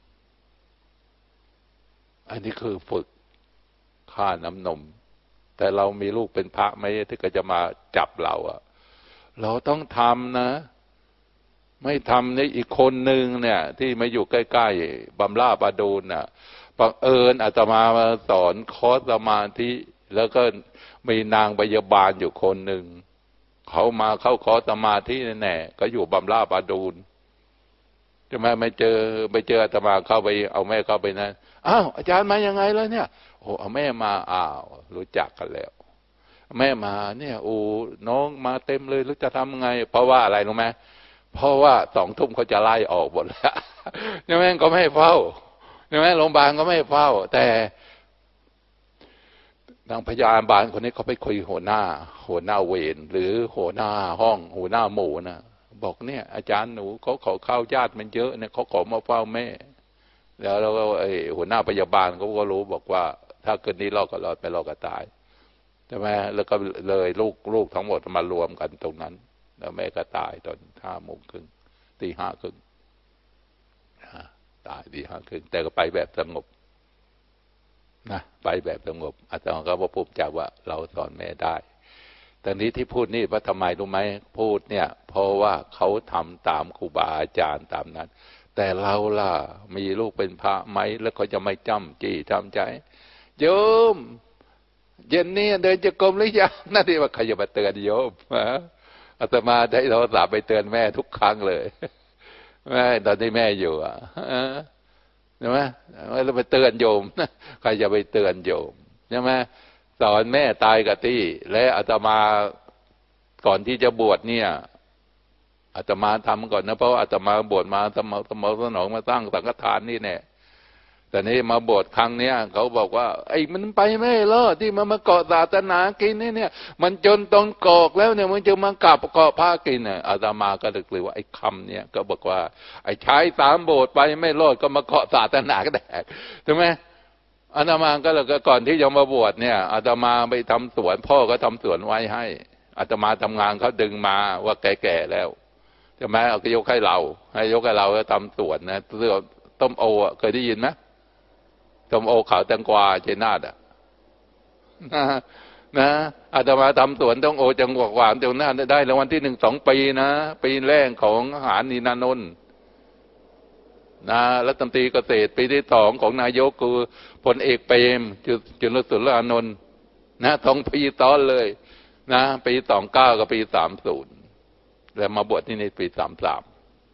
อันนี้คือฝึกค่าน้ำนมแต่เรามีลูกเป็นพระไหมที่ก็จะมาจับเราอะเราต้องทำนะไม่ทำนี่อีกคนหนึ่งเนี่ยที่มาอยู่ใกล้ๆบำราบาดูลน่ะบังเอิญอาตมามาสอนคอร์สสมาธิแล้วก็มีนางพยาบาลอยู่คนหนึ่งเขามาเข้าคอร์สสมาธิแน่ๆก็อยู่บำราบาดูลจะมาไม่เจอไปเจออาตมาเข้าไปเอาแม่เข้าไปนะอ้าวอาจารย์มายังไงแล้วเนี่ยโอ้เอาแม่มาอ้าวรู้จักกันแล้วแม่มาเนี่ยโอ้น้องมาเต็มเลยรู้จะทำไงเพราะว่าอะไรรู้ไหมเพราะว่าสองทุ่มเขาจะไล่ออกหมดแล้วใช่ไหมก็ไม่เฝ้าใช่ไหมโรงพยาบาลก็ไม่เฝ้าแต่นางพยาบาลคนนี้เขาไปคุยหัวหน้าหัวหน้าเวรหรือหัวหน้าห้องหัวหน้าหมู่นะบอกเนี่ยอาจารย์หนูเขาขอเข้าญาติมันเยอะเนี่ยเขาขอมาเฝ้าแม่แล้วเราก็ไอ้หัวหน้าพยาบาลเขาก็รู้บอกว่าถ้าคืนนี้รอดก็รอดไม่รอดก็ตายใช่ไหมแล้วก็เลยลูกลูกทั้งหมดมารวมกันตรงนั้นแล้วแม่ก็ตายตอนห้าโมงครึ่งตีห้าครึ่งตายตีห้าครึ่งแต่ก็ไปแบบสงบนะไปแบบสงบอาจารย์ก็บอกภูมิใจว่าเราสอนแม่ได้แต่นี้ที่พูดนี่ว่าทำไมรู้ไหมพูดเนี่ยเพราะว่าเขาทำตามครูบาอาจารย์ตามนั้นแต่เราล่ะมีลูกเป็นพระไหมแล้วเขาจะไม่จำจี้จำใจโยมเย็นนี้เดินจะกรมหรือยังนั่นที่ว่าใครจะมาเตือนโยมอาตมาได้โทรศัพท์ไปเตือนแม่ทุกครั้งเลยแม่ตอนที่แม่อยู่อ่ะใช่ไหมเราไปเตือนโยมใครจะไปเตือนโยมใช่ไหมสอนแม่ตายกับที่และอาตมาก่อนที่จะบวชเนี่ยอาตมาทำก่อนนะเพราะอาตมาบวชมาสมสมสนองมาสร้างสังฆทานนี่แน่แต่นี่มาบวชครั้งเนี้ยเขาบอกว่าไอ้มันไปไม่รอดที่มันมาเกาะศาสนากินนี่เนี่ยมันจนตนกอกแล้วเนี่ยมันจะมากลับเกาะผ้ากินเนี่ยอาตมาก็เลยเลยว่าไอ้คำเนี่ยก็บอกว่าไอ้ชายสามโบสถ์ไปไม่รอดก็มาเกาะศาสนาก็แดกใช่ไหมอาตมาก็เลยก่อนที่จะมาบวชเนี่ยอาตมาไปทำสวนพ่อก็ทำสวนไว้ให้อาตมาทำงานเขาดึงมาว่าแก่ๆแล้วใช่ไหมเอาก็ยกให้เราให้ยกให้เราแล้วทำสวนนะเรื่องต้มโอเคยได้ยินไหมต้มโอขาวแตงกวาเจนาดอ่ะนะนะอาตมาทำสวนต้มโอจังหวัดหวานจังหวัดได้รางวัลที่หนึ่งสองปีนะปีแรกของหานีนานนท์นะรัฐมนตรีเกษตรปีที่สองของนายกคือพลเอกเปรมจุลสุรานนท์นะสองปีซ้อนเลยนะปีสองเก้ากับปีสามศูนย์แล้วมาบวชที่นี่ปีสามสาม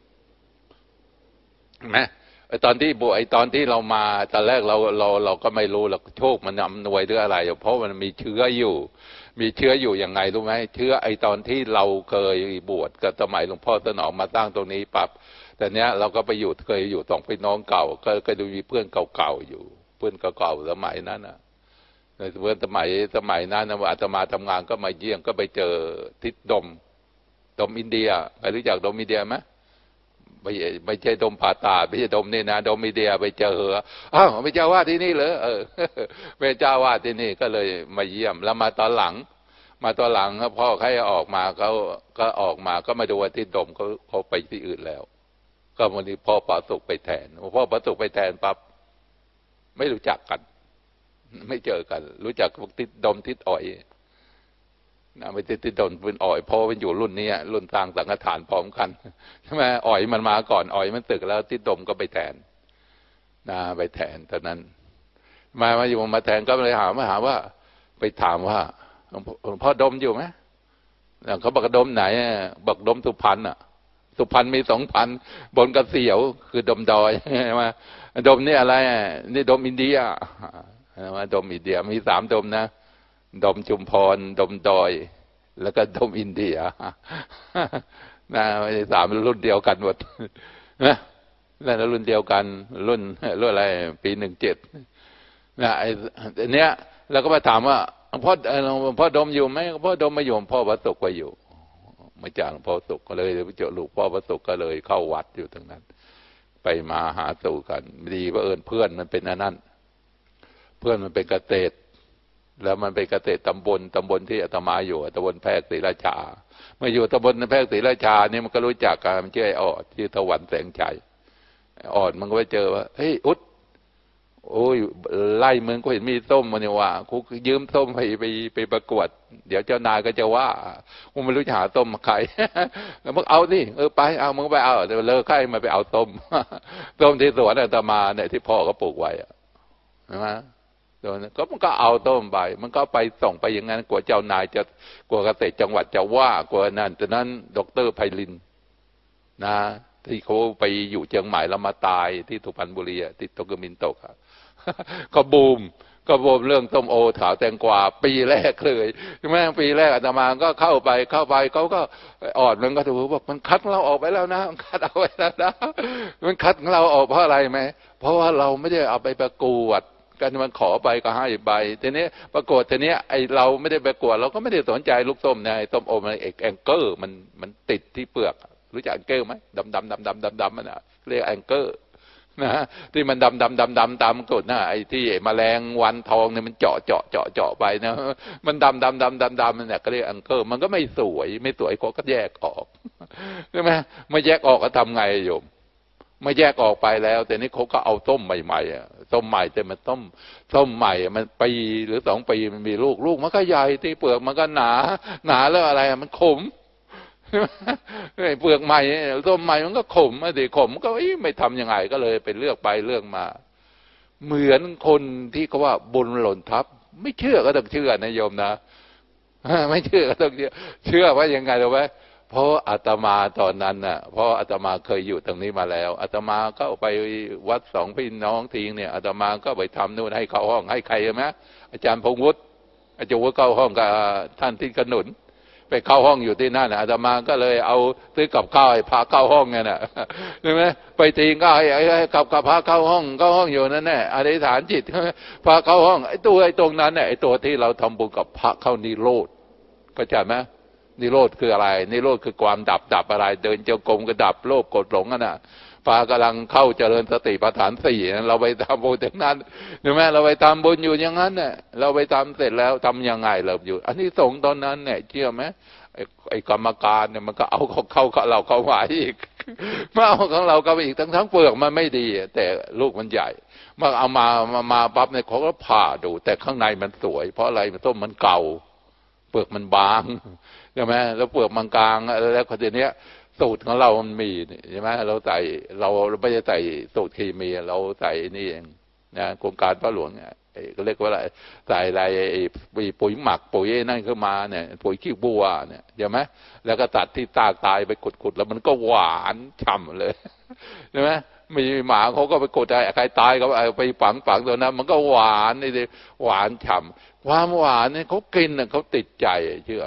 นะไอตอนที่บวชไอตอนที่เรามาตอนแรกเราเราเราก็ไม่รู้หรอกโชคมันอำนวยหรืออะไรเพราะมันมีเชื้ออยู่มีเชื้ออยู่ยังไงรู้ไหมเชื้อไอตอนที่เราเคยบวชกับสมัยหลวงพ่อสนองมาสร้างตรงนี้ปั๊บแต่เนี้ยเราก็ไปอยู่เคยอยู่สองพี่น้องเก่าก็ก็ดูมีเพื่อนเก่าๆอยู่เพื่อนเก่าๆสมัยนั้นนะในเพื่อนสมัยสมัยนั้นนะอาตมาทำงานก็มาเยี่ยมก็ไปเจอทิศดมดมอินเดียใครรู้จักดมอินเดียไหมไม่ไม่ใช่ดมผาตาไม่ใช่ดมนี่นะดมอินเดียไปเจออ้าวไม่เจ้าว่าที่นี่เหรอเออไม่เจ้าว่าที่นี่ก็เลยมาเยี่ยมแล้วมาตอนหลังมาตอนหลังพ่อเขาออกมาเขาก็ออกมาก็มาดูว่าที่ดมเขาเขาไปที่อื่นแล้วก็วันนี้พ่อประสุกไปแทนพ่อประสุกไปแทนปั๊บไม่รู้จักกันไม่เจอกันรู้จักทิศดมทิศอ่อยนะไม่ติดติดดนเป็นอ่อยเพราะเป็นอยู่รุ่นนี้รุ่นสร้างสังฆทานพร้อมกันใช่ไหมอ่อยมันมาก่อนอ่อยมันตึกแล้วติดดมก็ไปแทนนะไปแทนตอนนั้นมามาอยู่มาแทนก็เลยถามมาหาว่าไปถามว่าหลวงพ่อดมอยู่ไหมเขาบอกดมไหนบอกดมสุพรรณอ่ะสุพรรณมีสองพันบนกระเสียวคือดมดอยใช่ไหมดมนี่อะไรนี่ดมอินเดียมาดมอินเดียมีสามดมนะดมชุมพรดมดอยแล้วก็ดมอินเดียนะสามรุ่นเดียวกันหมดนะแล้วรุ่นเดียวกันรุ่นรุ่นอะไรปีหนึ่งเจ็ดนะไอ้เนี้ยเราก็มาถามว่าพ่อพ่อดมอยู่ไหมพ่อดมไม่อยู่พ่อประสบก็อยู่มาจากหลวงพ่อสุขก็เลยไปเจอลูกพ่อประสบก็เลยเข้าวัดอยู่ตรงนั้นไปมาหาสู่กันดีว่าเอิญเพื่อนมันเป็นอันนั้นเพื่อนมันเป็นเกษตรแล้วมันเป็นเกษตรตำบลตำบลที่อาตมาอยู่ตำบลแพรกศรีราชาเมื่ออยู่ตำบลแพรกศรีราชาเนี่ยมันก็รู้จักกันมันชื่อไอ้ออดชื่อตะวันแสงชัยออดมันก็ไปเจอว่าเฮ้ยอุ๊ดโอ้ยไล่เมืองก็เห็นมีส้มมันเนี่ยว่ากูยืมส้มไปไปไปประกวดเดี๋ยวเจ้านายก็จะว่ากูไม่รู้จะหาส้มใครแล้วมึงเอาสิเออไปเอามึงไปเอาเดี๋ยวเลิกใครมาไปเอาส้มส้มที่สวนอาตมาเนี่ยที่พ่อก็ปลูกไว้ใช่ไหมก็มันก็เอาต้มไปมันก็ไปส่งไปอย่างนั้นกลัวเจ้านายจะกลัวเกษตรจังหวัดจะว่ากลัวนั่นฉะนั้นดร.ไพลินนะที่เขาไปอยู่เชียงใหม่แล้วมาตายที่สุพรรณบุรีที่ตกมินตกก็บูมก็บูมเรื่องต้มโอขาวแตงกวาปีแรกเลยใช่ไหมปีแรกอาตมาก็เข้าไปเข้าไปเขาก็อ่อนมันก็ถือว่ามันคัดเราออกไปแล้วนะมันคัดเอาไว้แล้วนะมันคัดเราออกเพราะอะไรไหมเพราะว่าเราไม่ได้เอาไปประกวดกันมันขอใบก็ให้ใบทีนี้ปรากฏทีนี้ไอเราไม่ได้ไปกวดเราก็ไม่ได้สนใจลูกส้มในต้มโอมันเอกแองเกอร์มันมันติดที่เปลือกรู้จักแองเกอร์ไหมดำดำดำดำดำดำมันอ่ะเรียกแองเกอร์นะที่มันดำดำดำดำตามกฎนะไอที่แมลงวันทองเนี่ยมันเจาะเจาะเจาะเจาะไปนะมันดำดำดำดำดำมันเนี่ยก็เรียกแองเกอร์มันก็ไม่สวยไม่สวยเขาก็แยกออกใช่ไหมไม่แยกออกก็ทำไงโยมไม่แยกออกไปแล้วแต่นี้เขาก็เอาต้มใหม่ๆอ่ะต้มใหม่แต่มันต้มต้มใหม่มันปีหรือสองปีมันมีลูกลูกมันก็ใหญ่ที่เปลือกมันก็หนาหนาแล้วอะไรมันขมเปลือกใหม่ต้มใหม่มันก็ขมอ่ะดิขมก็ไม่ทำยังไงก็เลยไปเลือกไปเลือกมาเหมือนคนที่เขาว่าบุญหล่นทับไม่เชื่อก็ต้องเชื่อนะโยมนะไม่เชื่อก็ต้องเชื่อเชื่อว่ายังไงรู้ไหมเพราะอาตมาตอนนั้นน่ะเพราะอาตมาเคยอยู่ตรงนี้มาแล้วอาตมาก็ไปวัดสองพี่น้องทีเนี่ยอาตมาก็ไปทำนู่นให้เข้าห้องให้ใครไหมอาจารย์พงษ์วุฒิอาจารย์วุฒิเข้าห้องกับท่านที่ขนุนไปเข้าห้องอยู่ที่นั่นอาตมาก็เลยเอาซื้อกับข้าวให้พาเข้าห้องไงน่ะใช่ไหมไปทีก็ให้ให้กับกับพาเข้าห้องเข้าห้องอยู่นั่นแน่อธิษฐานจิตพาเข้าห้องไอ้ตัวไอ้ตรงนั้นเนี่ยไอ้ตัวที่เราทำบุญกับพระเข้านิโรธเข้าใจไหมนิโรธคืออะไรนิโรธคือความดับดับอะไรเดินเจ้ากรมก็ดับโลภโกรธหลงน่ะพากำลังเข้าเจริญสติปัฏฐานสี่เราไปทำบุญอย่างนั้นใช่ไหมเราไปทำบุญอยู่อย่างนั้นเนี่ยเราไปทำเสร็จแล้วทำยังไงเราอยู่อันนี้สงตอนนั้นเนี่ยเชื่อไหมไอ้ไอ้กรรมการเนี่ยมันก็เอาของเขาเขาเราเข้ามาอีกมาเอาของเราเข้าไปอีกทั้งทั้งเปลือกมันไม่ดีแต่ลูกมันใหญ่มาเอามามามาปั๊บเนี่ยเขาก็ผ่าดูแต่ข้างในมันสวยเพราะอะไรมันต้มมันเก่าเปลือกมันบางใช่ไหมแล้วเปลือกมันกลางแล้วคนเนี้ยสูตรของเรามันมีใช่ไหมเราใส่เราไม่ได้ใส่สูตรเคมีเราใส่นี่เองนะโครงการพระหลวงเนี่ยก็เรียกว่าอะไรใส่อะไรปุ๋ยหมักปุ๋ยนั่นขึ้นมาเนี่ยปุ๋ยขี้บัวเนี่ยใช่ไหมแล้วก็ตัดที่ตากตายไปขุดๆแล้วมันก็หวานฉ่ำเลยใช่ไหมมีหมาเขาก็ไปกดอะไรใครตายก็เอาไปฝังฝังตัวนั้นมันก็หวานนี่เลยหวานฉ่ำความหวานเนี่ยเขากินน่ะเขาติดใจเชื่อ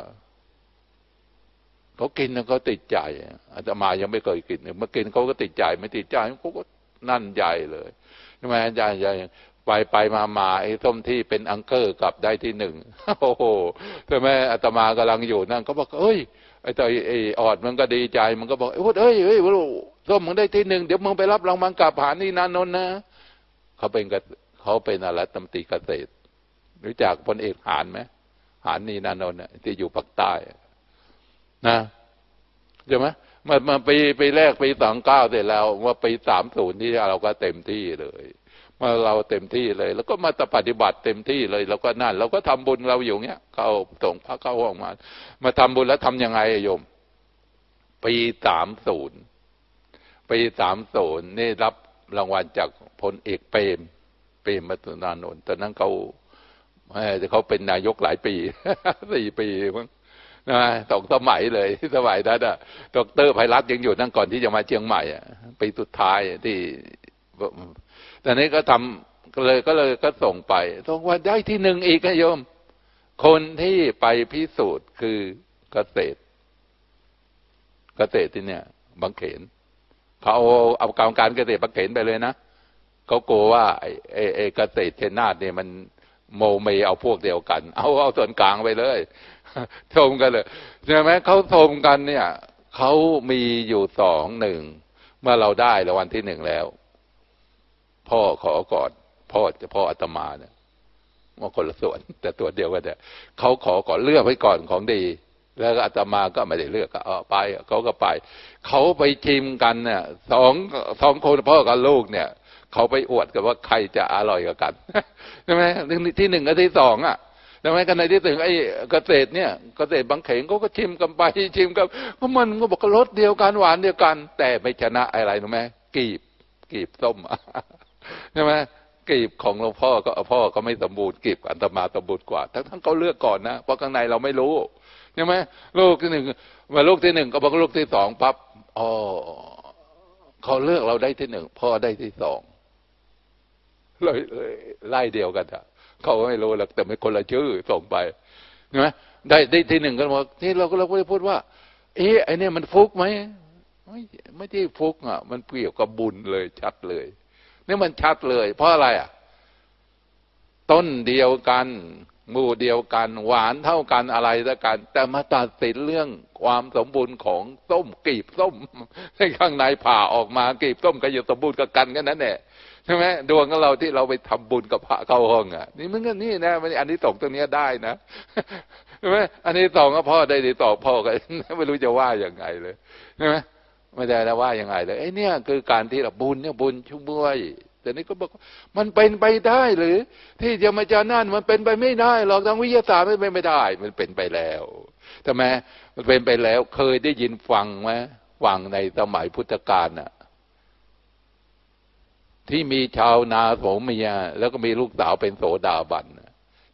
เขากินแล้วเขาติดใจอาตมายังไม่เคยกินเมื่อกินเขาก็ติดใจไม่ติดใจเขาก็นั่นใหญ่เลยใช่ไหมใหญ่ใหญ่ไปไปมามาไอ้ส้มที่เป็นอังเกอร์กลับได้ที่หนึ่งโอ้โหใช่ไหมอาตมากำลังอยู่นั่นเขาบอกเอ้ยไอ้ตัวไอ้ออดมันก็ดีใจมันก็บอกเอ้ยเอ้ยเอ้ยส้มมึงได้ที่หนึ่งเดี๋ยวมึงไปรับรางวัลกลับหานี่นานนนะเขาเป็นเขาเป็นอะไรรัฐมนตรีเกษตรรู้จักพลเอกหานไหมหานนี่นานนที่อยู่ภาคใต้นะใช่ไหมมามาปีปีแรกปีสองเก้าเสร็จแล้วว่าปีสามศูนย์ที่เราก็เต็มที่เลยมาเราเต็มที่เลยแล้วก็มาปฏิบัติเต็มที่เลยแล้วก็นั่นเราก็ทำบุญเราอยู่เงี้ยเข้าส่งพระเข้าห้องมามาทำบุญแล้วทำยังไงโยมปีสามศูนย์ปีสามศูนย์นี่รับรางวัลจากพลเอกเปรมเปรมมาตุนานนท์ตอนนั้นเขาเขาเป็นนายกหลายปีสี่ปีมั้งนะสองสมัยเลยสมัยนั้นอ่ะดร.ไพรัตน์ยังอยู่นั่งก่อนที่จะมาเชียงใหม่อ่ะปีสุดท้ายที่แต่นี้ก็ทำก็เลยก็เลยก็ส่งไปส่งว่าได้ที่หนึ่งอีกนะโยมคนที่ไปพิสูจน์คือเกษตรเกษตรที่เนี่ยบางเขนเขาเอาเอากรรมการเกษตรบางเขนไปเลยนะเขากลัวว่าไอ้ไอ้เกษตรเชนนาทเนี่ยมันโมเมเอาพวกเดียวกันเอาเอาส่วนกลางไปเลยชมกันเลยใช่ไหมเขาชมกันเนี่ยเขามีอยู่สองหนึ่งเมื่อเราได้รางวัลที่หนึ่งแล้วพ่อขอก่อนพ่อจะพ่ออาตมาเนี่ยว่าคนละส่วนแต่ตัวเดียวกันเนี่ยเขาขอก่อนเลือกไว้ก่อนของดีแล้วอาตมาก็ไม่ได้เลือกก็เอาไปเขาก็ไปเขาไปชิมกันเนี่ยสองสองคนพ่อกับลูกเนี่ยเขาไปอวดกันว่าใครจะอร่อยกว่ากันใช่ไหมที่หนึ่งกับที่สองอ่ะทำไมกันในที่ถึงไอ้เกษตรเนี่ยเกษตรบางเขนเขาก็ชิมกันไปชิมกันเพราะมันก็บอกรสเดียวกันหวานเดียวกันแต่ไม่ชนะอะไรรู้ไหมกีบกีบส้มใช่ไหมกีบของหลวงพ่อก็พ่อก็ไม่สมบูรณ์กีบอันตมาสมบูรณ์กว่าทั้งทั้งเขาเลือกก่อนนะเพราะข้างในเราไม่รู้ใช่ไหมลูกที่หนึ่งมาลูกที่หนึ่งก็บอกลูกที่สองปั๊บอ๋อเขาเลือกเราได้ที่หนึ่งพ่อได้ที่สองเลยไล่เดียวกันอะเขาไม่รู้หรอกแต่ไม่คนละชื่อส่งไปใช่ไหมได้ได้ที่หนึ่งกันบอกที่เราก็เราก็เลยพูดว่าเอ๊ะไอเนี่ยมันฟุกไหมไม่ไม่ใช่ฟุกอ่ะมันเกี่ยวกับบุญเลยชัดเลยนี่มันชัดเลยเพราะอะไรอ่ะต้นเดียวกันหมู่เดียวกันหวานเท่ากันอะไรเท่ากันแต่มาตัดสินเรื่องความสมบูรณ์ของส้มกีบส้มให้ข้างในผ่าออกมากีบส้มก็อยู่สมบูรณ์กับกันกันนั่นแหละใช่ไหมดวงของเราที่เราไปทำบุญกับพระเข้าห้องอ่ะนี่มันก็นี่นะมันอันนี้ตกตรงนี้ได้นะใช่ไหมอันนี้สองก็พ่อได้ดีต่อพ่อกันไม่รู้จะว่าอย่างไงเลยใช่ไหมไม่ได้แล้วว่ายังไงเลยไอ้เนี่ยคือการที่เราบุญเนี่ยบุญช่วยแต่นี่ก็บอกมันเป็นไปได้หรือที่จะมาจานั่นมันเป็นไปไม่ได้หรอกทางวิทยาศาสตร์ไม่เป็นไม่ได้มันเป็นไปแล้วทำไมมันเป็นไปแล้วเคยได้ยินฟังไหมฟังในสมัยพุทธกาลน่ะที่มีชาวนาโสมเมียแล้วก็มีลูกสาวเป็นโสดาบัน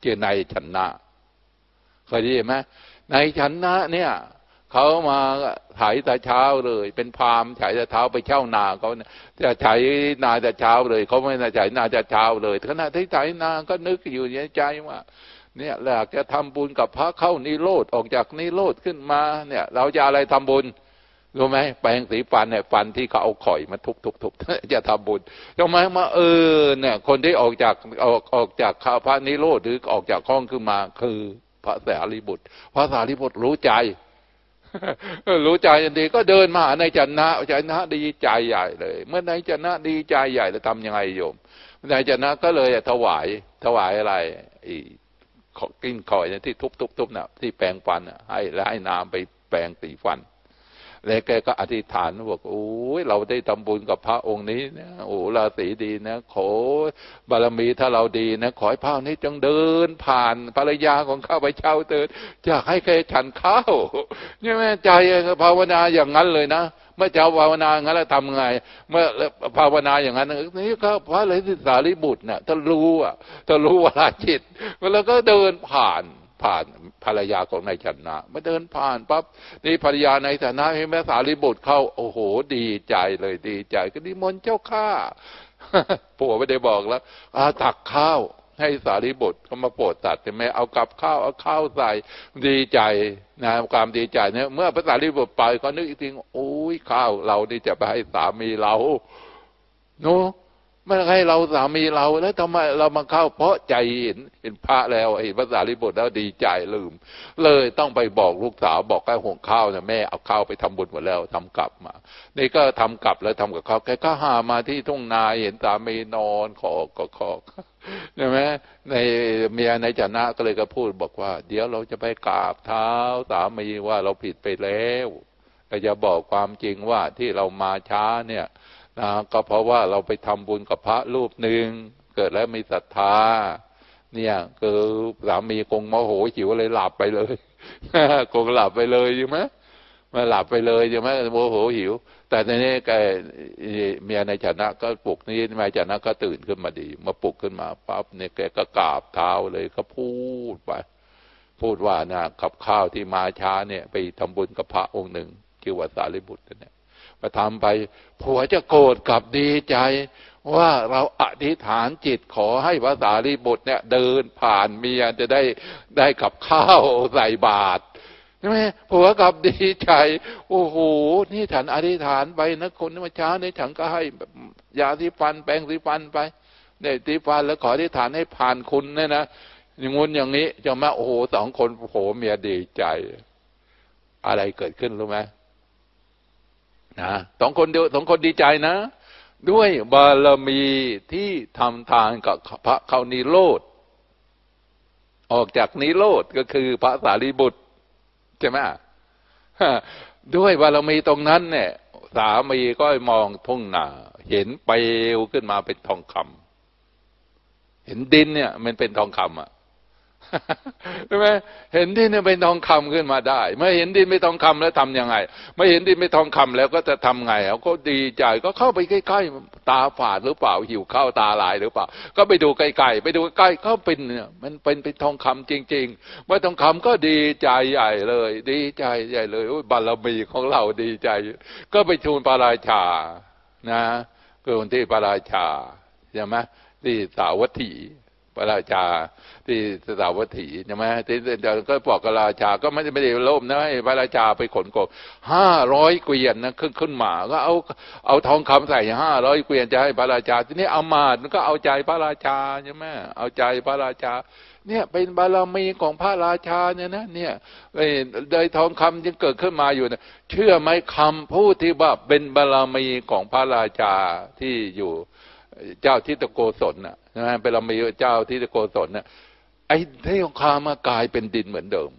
ชื่อนายชนะเคยได้ยินไหมนายชนะเนี่ยเขามาไถแต่เช้าเลยเป็นพราหมณ์ไถแต่เช้าไปเช่านาเขาจะไถนาแต่เช้าเลยเขาไม่ได้ไถนาแต่เช้าเลยขณะที่ไถนาก็นึกอยู่ในใจว่าเนี่ยอยากจะทำบุญกับพระเข้านิโรธออกจากนิโรธขึ้นมาเนี่ยเราจะอะไรทำบุญรู้ไหมแปรงสีฟันเนี่ยฟันที่เขาเอาข่อยมาทุบทุบทุบจะทำบุญทำไมมาเออเนี่ยคนที่ออกจากออกออกจากพระนิโรธหรือออกจากห้องขึ้นมาคือพระสารีบุตรพระสารีบุตรรู้ใจรู้ใจทันทีก็เดินมาในจันนะจันนะดีใจใหญ่เลยเมื่อในจันนะดีใจใหญ่จะทำยังไงโยมในจันนะก็เลยถวายถวายอะไรอีกิ้งข่อยที่ทุบทุบทุบน่ะที่แปรงฟันให้แล้วให้น้ำไปแปรงสีฟันแล้วแกก็อธิษฐานบอกโอ้ยเราได้ทำบุญกับพระองค์นี้นะโอ้ราศีดีนะขอบารมีถ้าเราดีนะขอให้พระนี้จงเดินผ่านภรรยาของข้าพเจ้าเถิดจะให้แกฉันข้าวนี่แม่ใจภาวนาอย่างนั้นเลยนะเมื่อเจ้าภาวนาอย่างนั้นแล้วทำไงเมื่อภาวนาอย่างนั้นนี่ก็พระฤาษีสารีบุตรเนี่ยถ้ารู้อ่ะถ้ารู้วาระจิตแล้วก็เดินผ่านผ่านภรรยาของนายจันนะมาเดินผ่านปั๊บนี่ภรรยาในฐานะให้แม่สารีบุตรเข้าโอ้โหดีใจเลยดีใจก็นิมนต์เจ้าข้าผัวไม่ได้บอกแล้วอาตักข้าวให้สารีบุตรเขามาโปรดตัดใช่ไหมเอากับข้าวเอาข้าวใส่ดีใจนะความดีใจเนี่ยเมื่อพระสารีบุตรไปก็นึกอีกทีโอ้ยข้าวเรานี่จะไปให้สามีเราโน้ไม่ให้เราสามีเราแล้วทำไมเรามาเข้าเพราะใจเห็นเห็นพระแล้วเห็นพระสารีบุตรแล้วดีใจลืมเลยต้องไปบอกลูกสาวบอกแค่หุงข้าวนะแม่เอาข้าวไปทำบุญหมดแล้วทำกลับมานี่ก็ทำกลับแล้วทำกับเขาแกก็หามาที่ทุ่งนาเห็นสามีนอนขอกก็ขอกใช่ไหมในเมียในจันนะก็เลยก็พูดบอกว่าเดี๋ยวเราจะไปกราบเท้าสามีว่าเราผิดไปแล้วแต่จะบอกความจริงว่าที่เรามาช้าเนี่ยนะก็เพราะว่าเราไปทำบุญกับพระรูปหนึ่งเกิดแล้วมีศรัทธาเนี่ยคือสามีคงโมโหหิวเลยหลับไปเลยคงหลับไปเลยใช่ไหมมาหลับไปเลยใช่ไหมโมโหหิวแต่ในนี้แกเมียในจันนะก็ปลุกนี่นายจันนะก็ตื่นขึ้นมาดีมาปลุกขึ้นมาปั๊บเนี่ยแกก็กราบเท้าเลยก็พูดไปพูดว่านะกับข้าวที่มาช้าเนี่ยไปทำบุญกับพระองค์หนึ่งชื่อว่าสารีบุตรเนี่ยมาทำไปผัวจะโกรธกับดีใจว่าเราอธิษฐานจิตขอให้พระสารีบุตรเนี่ยเดินผ่านเมียจะได้ได้กับข้าวใส่บาตรใช่ไหมผัวกับดีใจโอ้โหนี่ฉันอธิษฐานไปนะคนเมื่อเช้านี้ฉันก็ให้ยาสีฟันแปรงสีฟันไปเนี่ยสีฟันแล้วขออธิษฐานให้ผ่านคุณเนี่ยนะอย่างงู้นอย่างนี้จะมาโอ้โหสองคนโอ้โหเมียดีใจอะไรเกิดขึ้นรู้ไหมนะสองคนเดียวสองคนดีใจนะด้วยบารมีที่ทำทานกับพระเขานิโรธออกจากนิโรธก็คือพระสารีบุตรใช่ไหมด้วยบารมีตรงนั้นเนี่ยสามีก็มองทุ่งนาเห็นเปลวขึ้นมาเป็นทองคำเห็นดินเนี่ยมันเป็นทองคำอ่ะใช่ไหมเห็นดินเนี่ยเป็นทองคำขึ้นมาได้เมื่อเห็นดินเป็นทองคำแล้วทำยังไงเมื่อเห็นดินเป็นทองคำแล้วก็จะทำไงเขาก็ดีใจก็เข้าไปใกล้ๆตาฝาดหรือเปล่าหิวข้าวตาลายหรือเปล่าก็ไปดูใกล้ๆไปดูใกล้ก็เป็นเนี่ยมันเป็นเป็นทองคำจริงๆเมื่อทองคำก็ดีใจใหญ่เลยดีใจใหญ่เลยบารมีของเราดีใจก็ไปทูลพระราชานะคือคนที่พระราชาใช่ไหมที่สาวัตถีพระราชาที่สาวัตถีใช่ไหมที่ก็บอกกับราชาก็ไม่ได้ไม่ได้โลภนะให้พระราชาไปขนกบห้าร้อยเกวียนนะขึ้นขึ้นมาก็เอาเอาทองคำใส่ห้าร้อยเกวียนจะให้พระราชาทีนี้เอามาก็เอาใจพระราชาใช่ไหมเอาใจพระราชาเนี่ยเป็นบารมีของพระราชาเนี่ยนะเนี่ยโดยทองคำยังเกิดขึ้นมาอยู่นะเชื่อไหมคำพูดที่ว่าเป็นบารมีของพระราชาที่อยู่เจ้าทิตโกศลน่ะนะเป็นบารมีเจ้าทิตโกศลน่ะไอ้ที่ทองคำมากลายเป็นดินเหมือนเดิม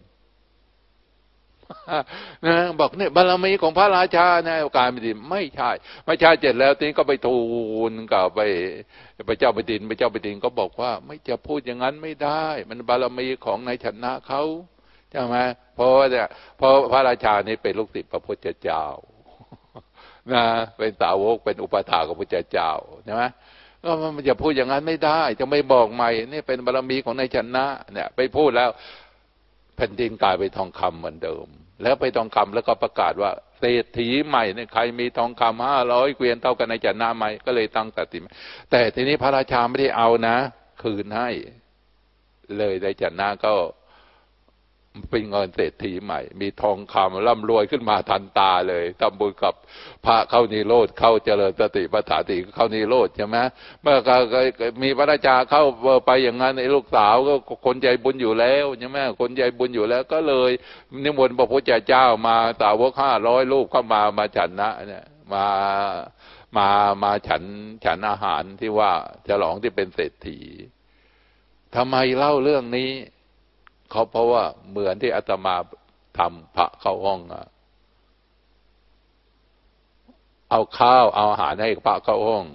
นะบอกเนี่ยบารมีของพระราชาเนี่ยกลายเป็นดินไม่ใช่ไม่ใช่เสร็จแล้วทีนี้ก็ไปทูลกับไปไปเจ้าแผ่นดินไปเจ้าแผ่นดินก็บอกว่าไม่จะพูดอย่างนั้นไม่ได้มันบารมีของนายชนะเขาใช่ไหมเพราะว่าเนี่ยเพราะพระราชานี่เป็นลูกศิษย์พระพุทธเจ้านะเป็นสาวกเป็นอุปถากของพระพุทธเจ้าใช่ไหมก็มันจะพูดอย่างนั้นไม่ได้จะไม่บอกใหม่นี่เป็นบารมีของนายชนะเนี่ยไปพูดแล้วแผ่นดินกลายเป็นทองคำเหมือนเดิมแล้วไปทองคำแล้วก็ประกาศว่าเศรษฐีใหม่เนี่ยใครมีทองคำห้าร้อยเกวียนเท่ากันนายชนะไหมก็เลยตั้งเศรษฐีแต่ทีนี้พระราชาไม่ได้เอานะคืนให้เลยนายชนะก็เป็นเงินเศรษฐีใหม่มีทองคำร่ำรวยขึ้นมาทันตาเลยทำบุญกับพระเข้านิโรธเข้าเจริญสติปัฏฐานติเข้านิโรธใช่ไหมเมื่อมีพระราชาเข้าไปอย่างนั้นไอ้ลูกสาวก็คนใจบุญอยู่แล้วใช่ไหมคนใจบุญอยู่แล้วก็เลยนิมนต์พระพุทธเจ้ามาสาวกห้าร้อยรูปเข้ามามาฉันนะเนี่ยมามามาฉันฉันอาหารที่ว่าฉลองที่เป็นเศรษฐีทำไมเล่าเรื่องนี้เขาเพราะว่าเหมือนที่อาตมาทำพระเข้าห้องอะเอาข้าวเอาอาหารให้พระเข้าห้อง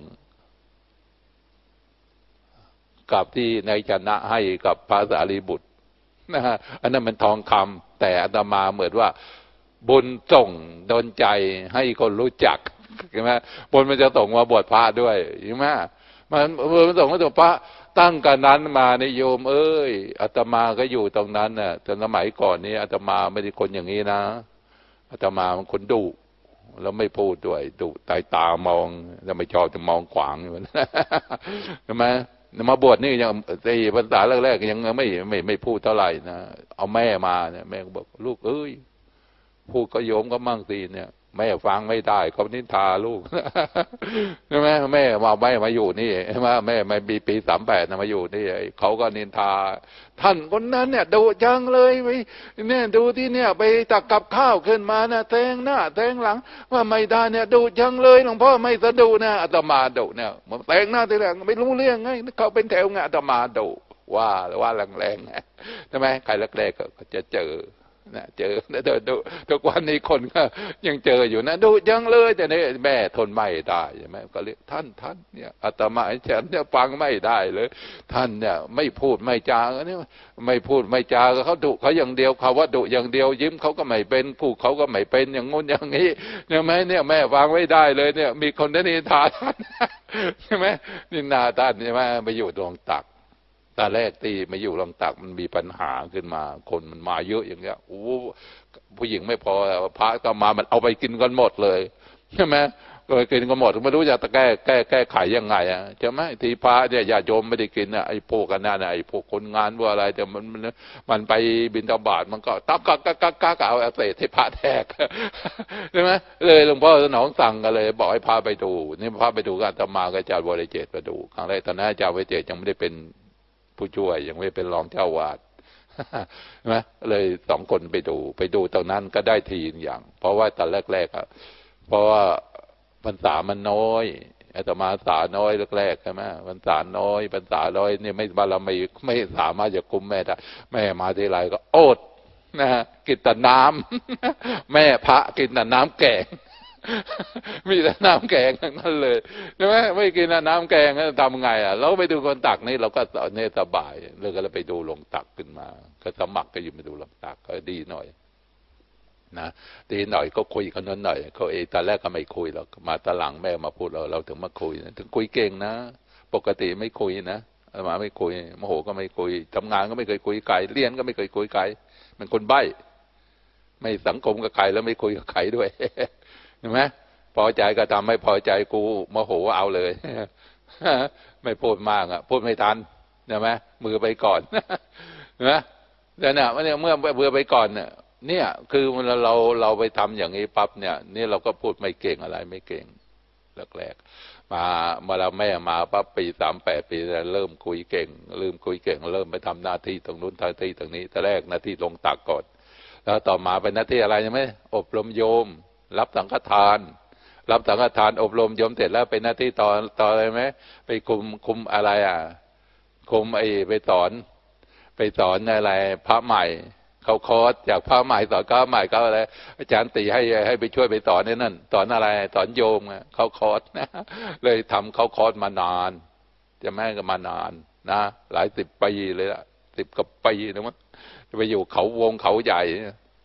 กับที่นายชนะให้กับพระสารีบุตรนะฮะอันนั้นมันทองคำแต่อาตมาเหมือนว่าบุญส่งดลใจให้คนรู้จักใช่ไหมบุญมันจะส่งมาบวชพระด้วยใช่ไหมมันบุญมันส่งมาบวชพระตั้งกันนั้นมาในโยมเอ้ยอาตมาก็อยู่ตรงนั้นน่ะแต่สมัยก่อนนี้อาตมาไม่ได้คนอย่างนี้นะอาตมามันคนดุแล้วไม่พูดด้วยดุตายตามองแล้วไม่ชอบจะมองขวางอยู่ใช่ไหมมาบวชนี่ยังไอ้ภาษาแรกๆยังไม่ไม่ไม่พูดเท่าไหร่นะเอาแม่มาเนี่ยแม่ก็บอกลูกเอ้ยพูดก็โยมก็มั่งสิเนี่ยแม่ฟังไม่ได้เขานินทาลูกใช่ไหมแม่มาแม่มาอยู่นี่ใช่ไหมแม่มาปีปีสามแปดนะมาอยู่นี่เขาก็นินทาท่านคนนั้นเนี่ยดูจังเลยไปเนี่ยดูที่เนี่ยไปตักกับข้าวขึ้นมานะแทงหน้าแทงหลังว่าไม่ได้เนี่ยดูจังเลยหลวงพ่อไม่สะดุนะอาตมาดุเนี่ยมันแทงหน้าแทงหลังไม่รู้เรื่องไงเขาเป็นแถวไงอาตมาดุว่าว่าแรงๆใช่ไหมใครแรกๆก็จะเจอนะเจอนะเดินดูทุกวันนี้คนก็ยังเจออยู่นะดูยังเลยแต่เนี่ยแม่ทนไม่ได้ใช่ไหมก็เรียกท่านท่านเนี่ยอาตมาฉันเนี่ยฟังไม่ได้เลยท่านเนี่ยไม่พูดไม่จาเนี่ยไม่พูดไม่จาเขาดุเขาอย่างเดียวเขาว่าดุอย่างเดียวยิ้มเขาก็ไม่เป็นพูดเขาก็ไม่เป็นอย่างงุ้นอย่างนี้ใช่ไหมเนี่ยแม่ฟังไม่ได้เลยเนี่ยมีคนนินทาท่านใช่ไหมนินทาท่านใช่ไหมไปอยู่ตรงตักตอนแรกตีมาอยู่ลำตักมันมีปัญหาขึ้นมาคนมันมาเยอะอย่างเงี้ยโอ้ผู้หญิงไม่พอพระก็มามันเอาไปกินกันหมดเลยใช่ไหมก็กินกันหมดไม่รู้จะแก้แก้แก้ไขยังไงอ่ะใช่ไหมทีพระเนี่ยญาติโยมไม่ได้กินอ่ะไอ้พวกกันนั่นไอ้พวกคนงานว่าอะไรแต่มันมันมันไปบิณฑบาตมันก็ตักกักกักกักกักเอาเศษให้พระแทกใช่ไหมเลยหลวงพ่อสนองสั่งกันเลยบอกให้พาไปดูนี่พาไปดูกันอาตมาก็อาจารย์วรเจตน์ไปดูครั้งแรกตอนนั้นอาจารย์วรเจตน์ยังไม่ได้เป็นผู้ช่วยยังไม่เป็นรองเจ้าวาดนะเลยสองคนไปดูไปดูตรงนั้นก็ได้ทีอย่างเพราะว่าตอนแรกๆอ่ะเพราะว่าพรรษามันน้อยอาตมาสาน้อยแรกๆใช่ไหมพรรษาน้อยพรรษาน้อยเนี่ยไม่บารมีไม่สามารถจะคุมแม่ได้แม่มาทีไรก็อดนะกินแต่น้ำแม่พระกินแต่น้ำแกงมีแต่น้ำแกงทั้งนั้นเลยใช่ไหมไม่กินน้ำแกงทำไงอ่ะเราไปดูคนตักนี่เราก็เนี่ยสบายเลยก็เลยไปดูลงตักขึ้นมาก็สมัครก็อยู่ไปดูลงตักก็ดีหน่อยนะดีหน่อยก็คุยกันนั้นหน่อยเขาเองตอนแรกก็ไม่คุยหรอกมาตะหลังแม่มาพูดเราเราถึงมาคุยถึงคุยเก่งนะปกติไม่คุยนะมาไม่คุยโมโหก็ไม่คุยทำงานก็ไม่เคยคุยไกลเรียนก็ไม่เคยคุยไกลมันคนใบ้ไม่สังคมกับใครแล้วไม่คุยกับใครด้วยเห็นไหมพอใจก็ทำไม่พอใจกูโมโหเอาเลยไม่พูดมากอ่ะพูดไม่ทันใช่ไหมมือไปก่อนนะแต่เนี่ยเมื่อมือไปก่อนเนี่ยเนี่ยคือเราเราไปทำอย่างนี้ปั๊บเนี่ยนี่เราก็พูดไม่เก่งอะไรไม่เก่งแรกๆมาเมื่อเราแม่มาปั๊บปีสามแปดปีเริ่มคุยเก่งเริ่มคุยเก่งเริ่มไปทำหน้าที่ตรงนู้นหน้าที่ตรงนี้แต่แรกหน้าที่ลงตักก่อนแล้วต่อมาเป็นหน้าที่อะไรใช่ไหมอบรมโยมรับสังฆทานรับสังฆทานอบรมโยมเสร็จแล้วเป็นหน้าที่ต่อต่ออะไรไหมไปคุมคุมอะไรอ่ะคุมไอ้ไปสอนไปสอนอะไรพระใหม่เขาคอร์สจากพระใหม่สอนพระใหม่เขาอะไรอาจารย์ตีให้ให้ไปช่วยไปสอนนั่นสอนอะไรสอนโยมเขาคอร์สนะเลยทำเขาคอร์สมานานจะแม่ก็มานานนะหลายสิบปีเลยละสิบกว่าปีนะมั้งจะไปอยู่เขาวงเขาใหญ่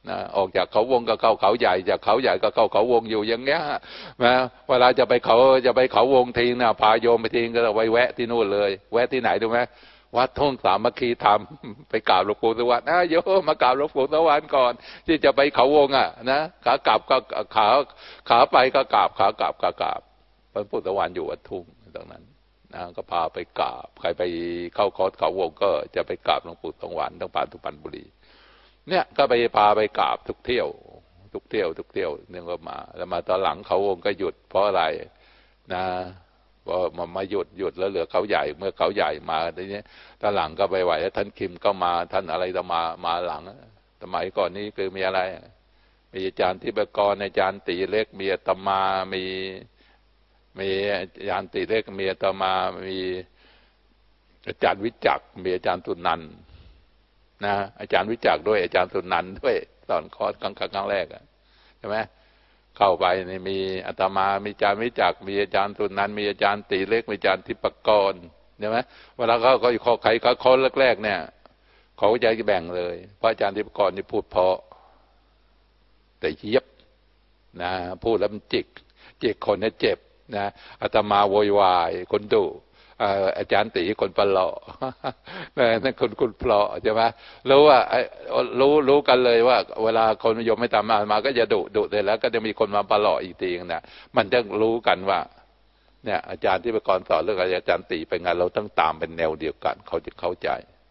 นะออกจากเขาวงก็เข้าเขาใหญ่จากเขาใหญ่ก็เข้าเขาวงอยู่อย่างเงี้ยนะเวลาจะไปเขาจะไปเขาวงทิ้งนะพาโยมไปทิ้งก็ไปแวะที่นู่นเลยแวะที่ไหนดูไหมวัดทุ่งสามัคคีธรรมไปกราบหลวงปู่สวรรค์นะโยมมากราบหลวงปู่สวรรค์ก่อนที่จะไปเขาวงอ่ะนะขากลับก็ขาขาไปก็กราบขากลับก็กราบหลวงปู่สวรรค์อยู่วัดทุ่งตรงนั้นนะก็พาไปกราบใครไปเข้าคอร์สเขาวงก็จะไปกราบหลวงปู่สวรรค์ทั้งปานทุพันบุรีเนี่ยก็ไปพาไปกราบทุกเที่ยวทุกเที่ยวทุกเที่ยวเนี่ยก็มาแล้วมาตอนหลังเขาวงก็หยุดเพราะอะไรนะพอมามาหยุดหยุดแล้วเหลือเขาใหญ่เมื่อเขาใหญ่มาทีนี้ตอนหลังก็ไปไหวแล้วท่านคิมก็มาท่านอะไรจะมามาหลังสมัยก่อนนี้คือมีอะไรมีอาจารย์ทิพกรอาจารย์ตีเล็กมีอาตมามีมีอาจารย์ตีเล็กมีอาตมามีอาจารย์วิจักรมีอาจารย์ตุนันนะอาจารย์วิจักรด้วยอาจารย์สุนันท์ด้วยตอนคอร์สครั้งครั้งแรกใช่ไหมเข้าไปนี่มีอาตมามีอาจารย์วิจักรมีอาจารย์สุนันท์มีอาจารย์ตีเล็กมีอาจารย์ทิปกรใช่ไหมเวลาเขาเขาเขาใครเขาคอร์สแรกๆเนี่ยเขาจะแบ่งเลยเพราะอาจารย์ทิปกรนี่พูดเพราะแต่เยียบนะพูดแล้วมันจิกจิกคนเนี่ยเจ็บนะอาตมาโวยวายคนดุอาจารย์ตีคนปลาะนั่นคนคนเพลาะใช่ไหมรู้ว่ารู้รู้กันเลยว่าเวลาคนนิยมไม่ตามมามาก็จะดุดุเลยแล้วก็จะมีคนมาปลาะอีกทีนะมันจะรู้กันว่าเนี่ยอาจารย์ที่ประกรณ์สอนเรื่องอาจารย์ตีเป็นไงเราต้องตามเป็นแนวเดียวกันเขาจะเข้าใจ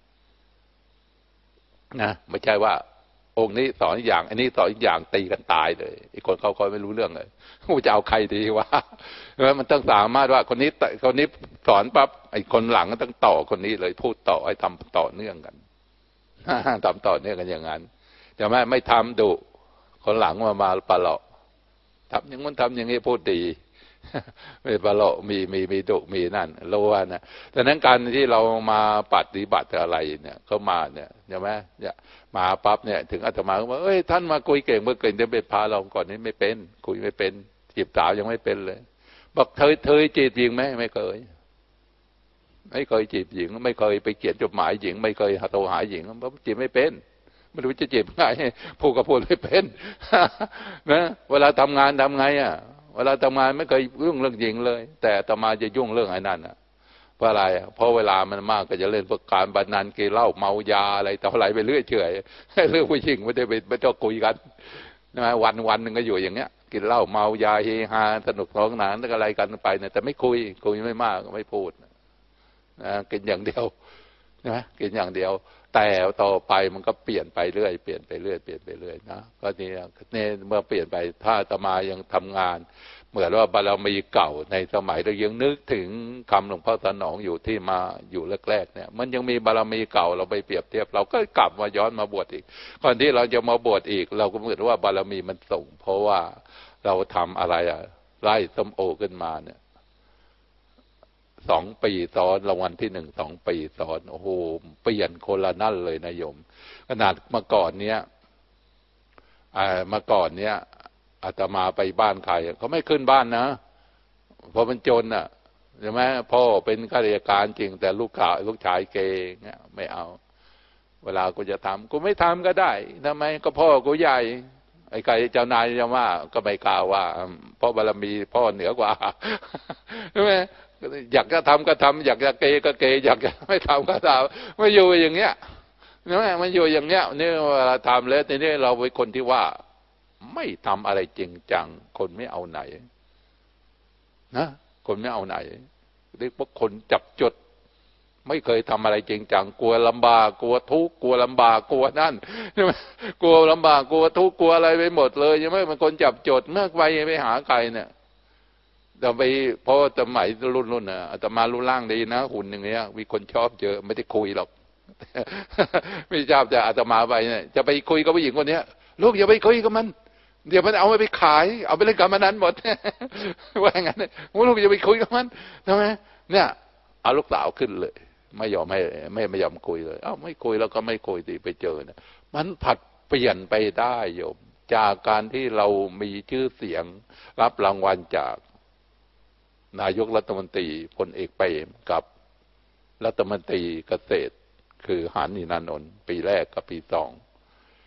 นะไม่ใช่ว่าองค์นี้สอนอย่างอันนี้สอนอีกอย่างตีกันตายเลยอีกคนเขาเขาไม่รู้เรื่องเลยกูจะเอาใครดีวะมันต้องสามารถว่าคนนี้คนนี้สอนปั๊บไอ้คนหลังก็ต้องต่อคนนี้เลยพูดต่อให้ทำต่อเนื่องกันทำต่อเนื่องกันอย่างนั้นแต่ไม่ไม่ทำดุคนหลังมามาปะเลาะทำอย่างนั้นทำอย่างนี้พูดดีไม่ปะเลาะมีมีมีดุมีนั่นรู้ว่านะดังนั้นการที่เรามาปฏิบัติอะไรเนี่ยเขามาเนี่ยใช่ไหมเนี่ยมาปั๊บเนี่ยถึงอาตมาก็บอกเอ้ยท่านมาคุยเก่งเมื่อเก่งจะเป็นพาเราก่อนนี้ไม่เป็นคุยไม่เป็นจีบสาวยังไม่เป็นเลยบอกเธอเธอจีบหญิงไหมไม่เคยไม่เคยจีบหญิงไม่เคยไปเขียนจดหมายหญิงไม่เคยโทรหาหญิงเพราะจีบไม่เป็นไม่รู้จะจีบไงพูดกับพูดไม่เป็นนะเวลาทำงานทำไงอ่ะเวลาทำงานไม่เคยยุ่งเรื่องหญิงเลยแต่อาตมาจะยุ่งเรื่องไอ้นั่นอ่ะเพราะอะไรเพราะเวลามันมากก็จะเล่นพวกการบันนันกินเหล้าเมายาอะไรต่ออะไรไปเรื่อยเฉยเรื่องผู้หญิงไม่ได้ไปไม่ต้องคุยกันนะวันวันหนึ่งก็อยู่อย่างเงี้ยกินเหล้าเมายาเฮฮาสนุกสนานอะไรกันไปเนี่ยแต่ไม่คุยคุยไม่มากไม่พูดนะกินอย่างเดียวนะกินอย่างเดียวแต่ต่อไปมันก็เปลี่ยนไปเรื่อยเปลี่ยนไปเรื่อยเปลี่ยนไปเรื่อยนะก็นี่เนี่ยเมื่อเปลี่ยนไปถ้าอาตมายังทำงานเหมือนว่าบารมีเก่าในสมัยเรายังนึกถึงคำหลวงพ่อสนองอยู่ที่มาอยู่แรกๆเนี่ยมันยังมีบารมีเก่าเราไปเปรียบเทียบเราก็กลับมาย้อนมาบวชอีกก่อนที่เราจะมาบวชอีกเราก็เหมือนว่าบารมีมันส่งเพราะว่าเราทำอะไรอะไล่ส้มโอขึ้นมาเนี่ยสองปีซ้อนรางวัลที่หนึ่งสองปีซ้อนโอ้โหเปลี่ยนคนละนั่นเลยนะโยมขนาดเมื่อก่อนเนี้ยอ่าเมื่อก่อนเนี้ยอาตมาไปบ้านใครเขาไม่ขึ้นบ้านนะเพราะมันจนอ่ะใช่ไหมพ่อเป็นข้าราชการจริงแต่ลูกขาวลูกชายเกย์เงี้ยไม่เอาเวลากูจะทำกูไม่ทำก็ได้ทำไมก็พ่อกูใหญ่ไอ้ใครเจ้านายจะว่าก็ไม่กล่าวว่าเพราะบารมีพ่อเหนือกว่าใช่ไหมอยากจะทำก็ทำอยากจะเกย์ก็เกย์อยากจะไม่ทำก็ทำไม่อยู่อย่างเงี้ยนะมันอยู่อย่างเงี้ยนี่เวลาทำแล้วทีนี้เราเป็นคนที่ว่าไม่ทำอะไรจริงจังคนไม่เอาไหนนะคนไม่เอาไหนเรียกว่าคนจับจดไม่เคยทำอะไรจริงจังกลัวลำบากกลัวทุกข์กลัวลำบากกลัวนั่นใช่ไหมกลัวลำบากกลัวทุกข์กลัวอะไรไปหมดเลยใช่ไหมมันคนจับจดเมื่อไปไปหาใครเนี่ยแต่ไปเพราะสมัยรุ่นรุ่นน่ะอาตมารุ่นล่างดีนะหุ่นอย่างเงี้ยมีคนชอบเยอะไม่ได้คุยหรอกไม่ชอบจะอาตมาไปเนี่ยจะไปคุยกับผู้หญิงคนนี้ลูกอย่าไปคุยกับมันเดี๋ยวมันเอาไปขายเอาไปเล่นการพนันหมดว่าอย่างนั้นลูกอย่าไปคุยกับมันทำไมเนี่ยเอาลูกสาวขึ้นเลยไม่ยอมให้ไม่ไม่ยอมคุยเลยเอ้าไม่คุยแล้วก็ไม่คุยดีไปเจอเนี่ยมันผัดเปลี่ยนไปได้โยมจากการที่เรามีชื่อเสียงรับรางวัลจากนายกรัฐมนตรีพลเอกเปรมกับรัฐมนตรีเกษตรคือหาญ อินทร์ อานนท์ปีแรกกับปีสอง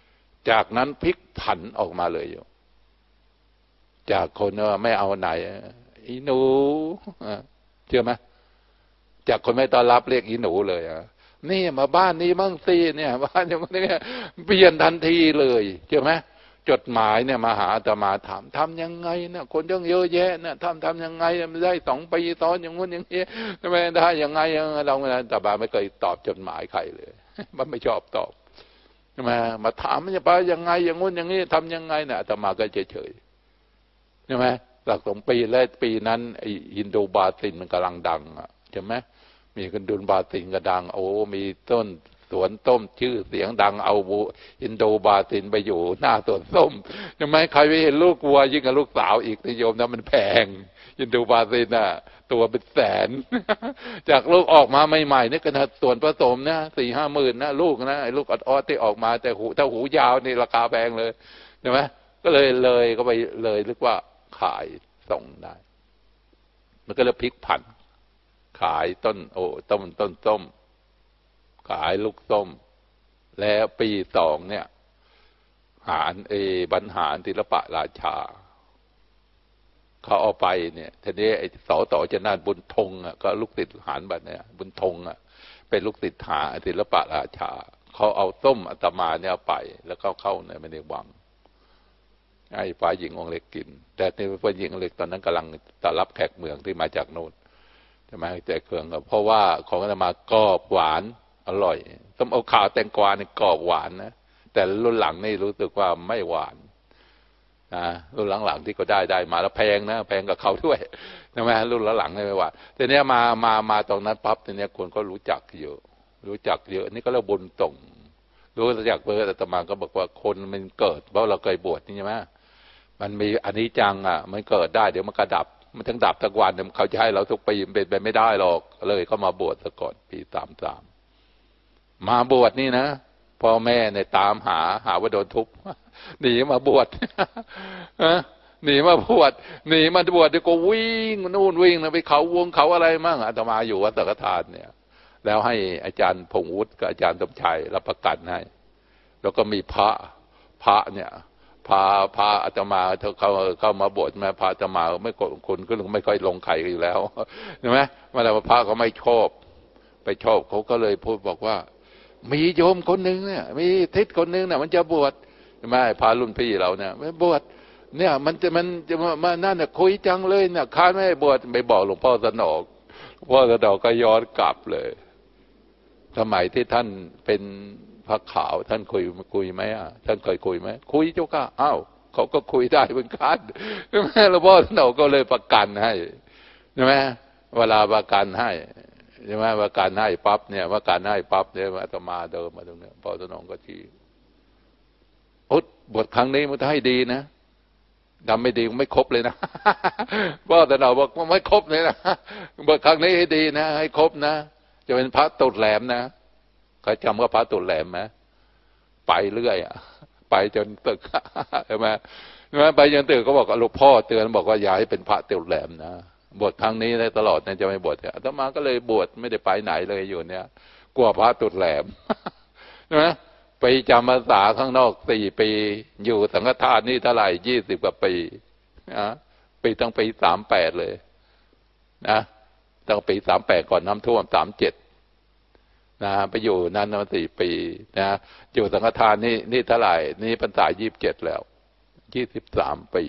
จากนั้นพลิกผันออกมาเลยอยู่จากคนว่าไม่เอาไหนอีหนูเชื่อไหมจากคนไม่ต้อนรับเรียกอีหนูเลยอ่ะนี่มาบ้านนี้มั่งสิเนี่ยบ้านอย่างนี้เปลี่ยนทันทีเลยเชื่อไหมจดหมายเนี่ยมาหาอาตมาถามทำยังไงเนี่ยคนยังเยอะแยะเนี่ยทำทำยังไงไม่ได้สองปีซ้อนอย่างงู้นอย่างนี้ทำไมได้ยังไงเราอาตมาไม่เคยตอบจดหมายใครเลยมันไม่ชอบตอบทำไมมาถามมันจะไปยังไงอย่างงู้นอย่างนี้ทำยังไงเนี่ยอาตมาก็เฉยเฉยใช่ไหมหลักสองปีแรกปีนั้นไอ้อินโดบาซินมันกำลังดังอ่ะใช่ไหมมีกันดุนบาซินก็ดังโอ้มีต้นสวนต้มชื่อเสียงดังเอาอินโดบาซินไปอยู่หน้าสวนส้มใช่ไหมใครไปเห็นลูกวัวยิ่งกับลูกสาวอีกนิยมนะมันแพงอินโดบาซินน่ะตัวเป็นแสนจากลูกออกมาใหม่ๆนี่ก็นะส่วนผสมนะสี่ห้าหมื่นนะลูกนะไอ้ลูกออดๆที่ออกมาแต่หูถ้าหูยาวนี่ราคาแพงเลยใช่ไหมก็เลยเลยก็ไปเลยเรียกว่าขายส่งได้มันก็เลยพลิกผันขายต้นโอ้ต้นต้นส้มขายลูกส้มแล้วปีสองเนี่ยหารเอบรรหารศิลปะราชาเขาเอาไปเนี่ยทีนี้ไอ้สอต่อจะนานบุญธงอ่ะก็ลูกศิษย์หารบัดเนี่ยบุญธงอ่ะเป็นลูกศิษย์หาศิลปะราชาเขาเอาส้มอาตมาเนี่ยไปแล้วก็เข้าในไม่ได้วังไอ้ฝ่ายหญิงองค์เล็กกินแต่ในฝ่ายหญิงองค์เล็กตอนนั้นกำลังต้อนรับแขกเมืองที่มาจากโน่นใช่ไหมแจกเครื่องเพราะว่าของอาตมากรอบหวานอร่อยต้มเอาขาวแตงกวาเนี่ยกรอบหวานนะแต่รุ่นหลังนี่รู้สึกว่าไม่หวานนะรุ่นหลังๆที่ก็ได้ได้มาแล้วแพงนะแพงกับเขาด้วยใช่ไหมรุ่นหลังๆนี่ไม่หวานแต่เนี้ยมามามาตรงนั้นปั๊บทีเนี้ยคนก็รู้จักเยอะรู้จักเยอะนี่ก็เรียกบุญส่งรู้จักเบอร์อาตมาก็บอกว่าคนมันเกิดเพราะเราเคยบวชนี่ใช่ไหมมันมีอันนี้จังอ่ะมันเกิดได้เดี๋ยวมันกระดับมันทั้งดับทั้งวันเขาจะให้เราทุกปีเป็นไปไม่ได้หรอกเลยเขามาบวชซะก่อนปีสามสามมาบวชนี่นะพ่อแม่เนี่ยตามหาหาว่าโดนทุบหนีมาบวชหนีมาบวชหนีมาบวชเดี๋ยวก็วิ่งนู่นวิ่งไปเขาวงเขาอะไรมั่งอาตมาอยู่วัดสังฆทานเนี่ยแล้วให้อาจารย์พงษ์วุฒิกับอาจารย์สมชัยรับประกันให้แล้วก็มีพระพระเนี่ยพาพาอาตมาเขาเข้าเข้ามาบวชมาพาอาตมาไม่คนก็ไม่ค่อยลงไข่อยู่แล้วใช่ไหมเวลาพระเขาไม่ชอบไปชอบเขาก็เลยพูดบอกว่ามีโยมคนหนึ่งเนี่ยมีทิศคนหนึ่งเนี่ยมันจะบวชใช่ไหมพารุ่นพี่เราเนี่ยไม่บวชเนี่ยมันจะมันจะมานั่นเนี่ยคุยจังเลยเนี่ยค้านไม่ให้บวชไปบอกหลวงพ่อสนอกหลวงพ่อสนอกก็ย้อนกลับเลยสมัยที่ท่านเป็นพระขาวท่านคุยคุยไหมอ่ะท่านเคยคุยไหมคุยเจ้าค่ะอ้าวเขาก็คุยได้เหมือนกันใช่ไหมหลวงพ่อสนอกก็เลยประกันให้ใช่ไหมเวลาประกันให้ใช่ไหมประกันให้ปั๊บเนี่ยประกันให้ปั๊บเนี่ยอาตมาเดิมมาตรงเนี้ยพ่อสนองก็ชี้อุดบทครั้งนี้มันจะให้ดีนะทำไม่ดีไม่ครบเลยนะพ่อสนองบอกไม่ครบเลยนะบทครั้งนี้ให้ดีนะให้ครบนะจะเป็นพระตุดแหลมนะใครจำว่าพระตุดแหลมไหมไปเรื่อยอ่ะไปจนตึกใช่ไหมใช่ไหมไปจนตึกก็บอกหลวงพ่อเตือนบอกว่าอย่าให้เป็นพระตุดแหลมนะบวชครั้งนี้ได้ตลอดเนี่ยจะไม่บวชอาตมาก็เลยบวชไม่ได้ไปไหนเลยอยู่เนี่ยกลัวพระตุดแหลมใช่ไหมไปจำพรรษาข้างนอกสี่ปีอยู่สังฆทานนี่เท่าไหร่ยี่สิบกว่าปีนะปีตั้งปีสามแปดเลยนะตั้งปีสามแปดก่อนน้ำท่วมสามเจ็ดนะไปอยู่นั้นมาสี่ปีนะอยู่สังฆทานนี่นี่เท่าไหร่นี่พรรษายี่สิบเจ็ดแล้วยี่สิบสามปี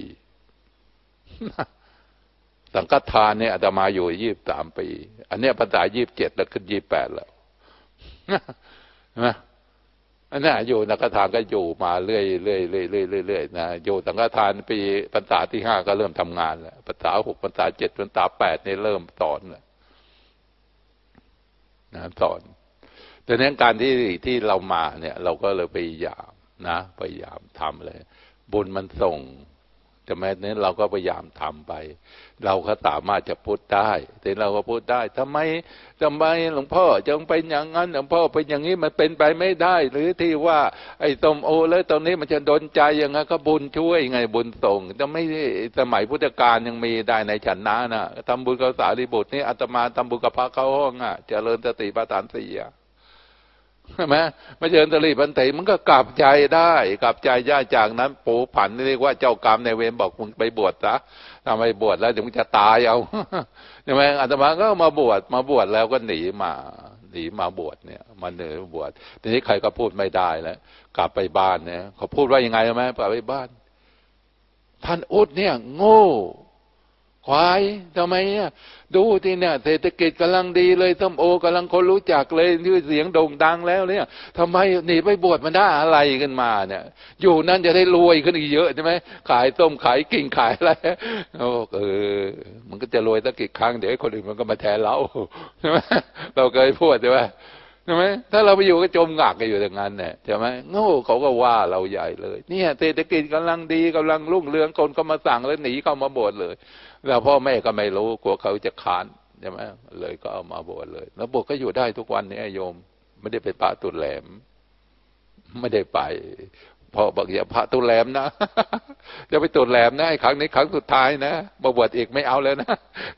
สังฆทานเนี่ยอาตมาอยู่ยี่สิบสามปีอันเนี้ยพรรษายี่สิบเจ็ดแล้วขึ้นยี่สิบแปดแล้วนะอันนี้อยู่สังฆทานก็อยู่มาเรื่อยเรื่อยเรื่อยเรื่อยเรื่อยนะอยู่สังฆทานปีพรรษาที่ห้าก็เริ่มทำงานแล้วพรรษาหกพรรษาเจ็ดพรรษาแปดนี่เริ่มสอนแล้วนะสอนดังนั้นการที่ที่เรามาเนี่ยเราก็เลยพยายามนะพยายามทำเลยบุญมันส่งแต่แม้นั้นเราก็พยายามทำไปเราก็สามารถจะพูดได้แต่เราก็พูดได้ทำไมทำไมหลวงพ่อจึงเป็นอย่างนั้นหลวงพ่อเป็นอย่างนี้มันเป็นไปไม่ได้หรือที่ว่าไอ้ส้มโอแล้วตอนนี้มันจะดลใจอย่างนั้นก็บุญช่วยไงบุญส่งจะไม่สมัยพุทธกาลยังมีได้ในฉันนะนะทำบุญกับสารีบุตรนี่อาตมาทำบุญกับพระเข้าห้องอ่ะเจริญสติปัฏฐานสี่อ่ะใช่ไหมมาเชิญตลีบันเถมันก็กลับใจได้กลับใจได้จากนั้นปูผันเรียกว่าเจ้ากรรมในเวรบอกมึงไปบวชซะทำไมบวชแล้วเดี๋ยวมึงจะตายเอาใช่ไหมอาตมาก็มาบวชมาบวชแล้วก็หนีมาหนีมาบวชเนี่ยมาเหนือบวชทีนี้ใครก็พูดไม่ได้แล้วกลับไปบ้านเนี่ยเขาพูดว่ายังไงไหมกลับไปบ้านท่านอุดเนี่ยโง่ควายทำไมเนี่ยดูที่เนี่ยเศรษฐกิจกำลังดีเลยส้มโอกำลังคนรู้จักเลยชื่อเสียงโด่งดังแล้วเนี่ยทำไมหนีไปบวชมันได้อะไรกันมาเนี่ยอยู่นั่นจะได้รวยขึ้นอีกเยอะใช่ไหมขายส้มขายกิ่งขายอะไรโอ้เออมันก็จะรวยสักกี่ครั้งเดี๋ยวคนอื่นมันก็มาแทนเราใช่ไหมเราเคยพูดใช่ไหมใช่ไหมถ้าเราไปอยู่ก็จมหงักกันอยู่อย่างนั้นเนี่ยใช่ไหมโง่เขาก็ว่าเราใหญ่เลยเนี่ยเศรษฐกิจกำลังดีกำลังรุ่งเรืองคนก็มาสั่งแล้วหนีเข้ามาบวชเลยแล้วพ่อแม่ก็ไม่รู้กลัวเขาจะค้านใช่ไหมเลยก็เอามาบวชเลยแล้วบวชก็อยู่ได้ทุกวันนี้โยมไม่ได้ไปพระตุลแหลมไม่ได้ไปพ่อบอกอย่าพระตุลแหลมนะจะไปตุลแหลมนะไอ้ครั้งนี้ครั้งสุดท้ายนะมาบวชอีกไม่เอาแล้วนะ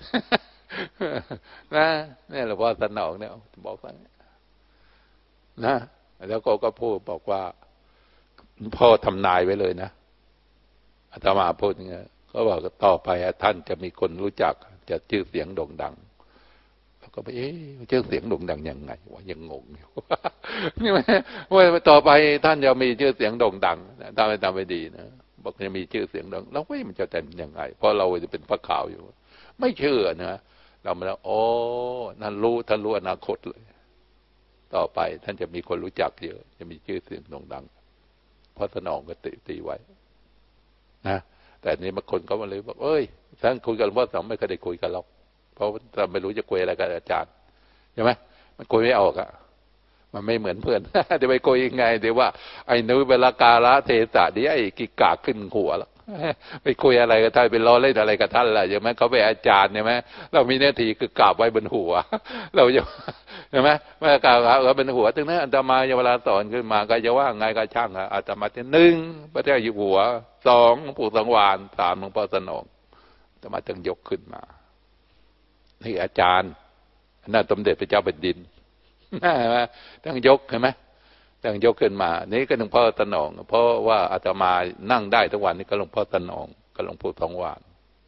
นะนี่หลวงพ่อสนองเนี่ยบอกว่านะแล้วก็ก็พูดบอกว่าพ่อทำนายไว้เลยนะอาตมาพูดอย่างเงี้ยก็บอกต่อไปท่านจะมีคนรู้จักจะชื่อเสียงโด่งดังแล้วก็ไปเอ๊ะชื่อเสียงโด่งดังยังไงวะยังงงอยู่นี่ไหมว่าต่อไปท่านจะมีชื่อเสียงโด่งดังถ้าไม่ทำไม่ดีนะบอกจะมีชื่อเสียงดังแล้วเว้ยมันจะเป็นยังไงเพราะเราจะเป็นพระข่าวอยู่ไม่เชื่อนะเรามาแล้วโอ้นั่นรู้ท่านรู้อนาคตเลยต่อไปท่านจะมีคนรู้จักเยอะจะมีชื่อเสียงโด่งดังเพราะสนองก็ตีตีไว้นะแต่นี้บางคนเขามาเลยบอกเอ้ยท่านคุยกันว่าสองไม่เคยได้คุยกันหรอกเพราะเราไม่รู้จะคุยอะไรกับอาจารย์ใช่ไหมมันคุยไม่ออกอะมันไม่เหมือนเพื่อนเดี๋ยวไปคุยยังไงเดี๋ยวว่าไอ้นุ้ยเวลากาละเทศะเดี๋ยวไอ้กิกากขึ้นหัวแล้วไปคุยอะไรกับท่านไปล้อเล่นอะไรกับท่านล่ะใช่ไหมเขาเป็นอาจารย์ใช่ไหมเรามีหน้าที่คือกราบไว้บนหัวเราจะใช่ไหมเมื่อกราบไว้บนหัวถึงนั้นอาตมาเวลาสอนขึ้นมาก็จะว่าไงก็ช่างอาตมาที่หนึ่งพระเจ้าอยู่หัวสองหลวงปู่สังวาลสามหลวงพ่อสนองอาตมาต้องยกขึ้นมานี่อาจารย์น่าสมเด็จพระเจ้าแผ่นดินใช่ไหมต้องยกเห็นไหมต้องยกขึ้นมานี่ก็หลวงพ่อสนองเพราะว่าอาตมานั่งได้ทุกวันนี้ก็หลวงพ่อสนองก็หลวงปู่สังวาล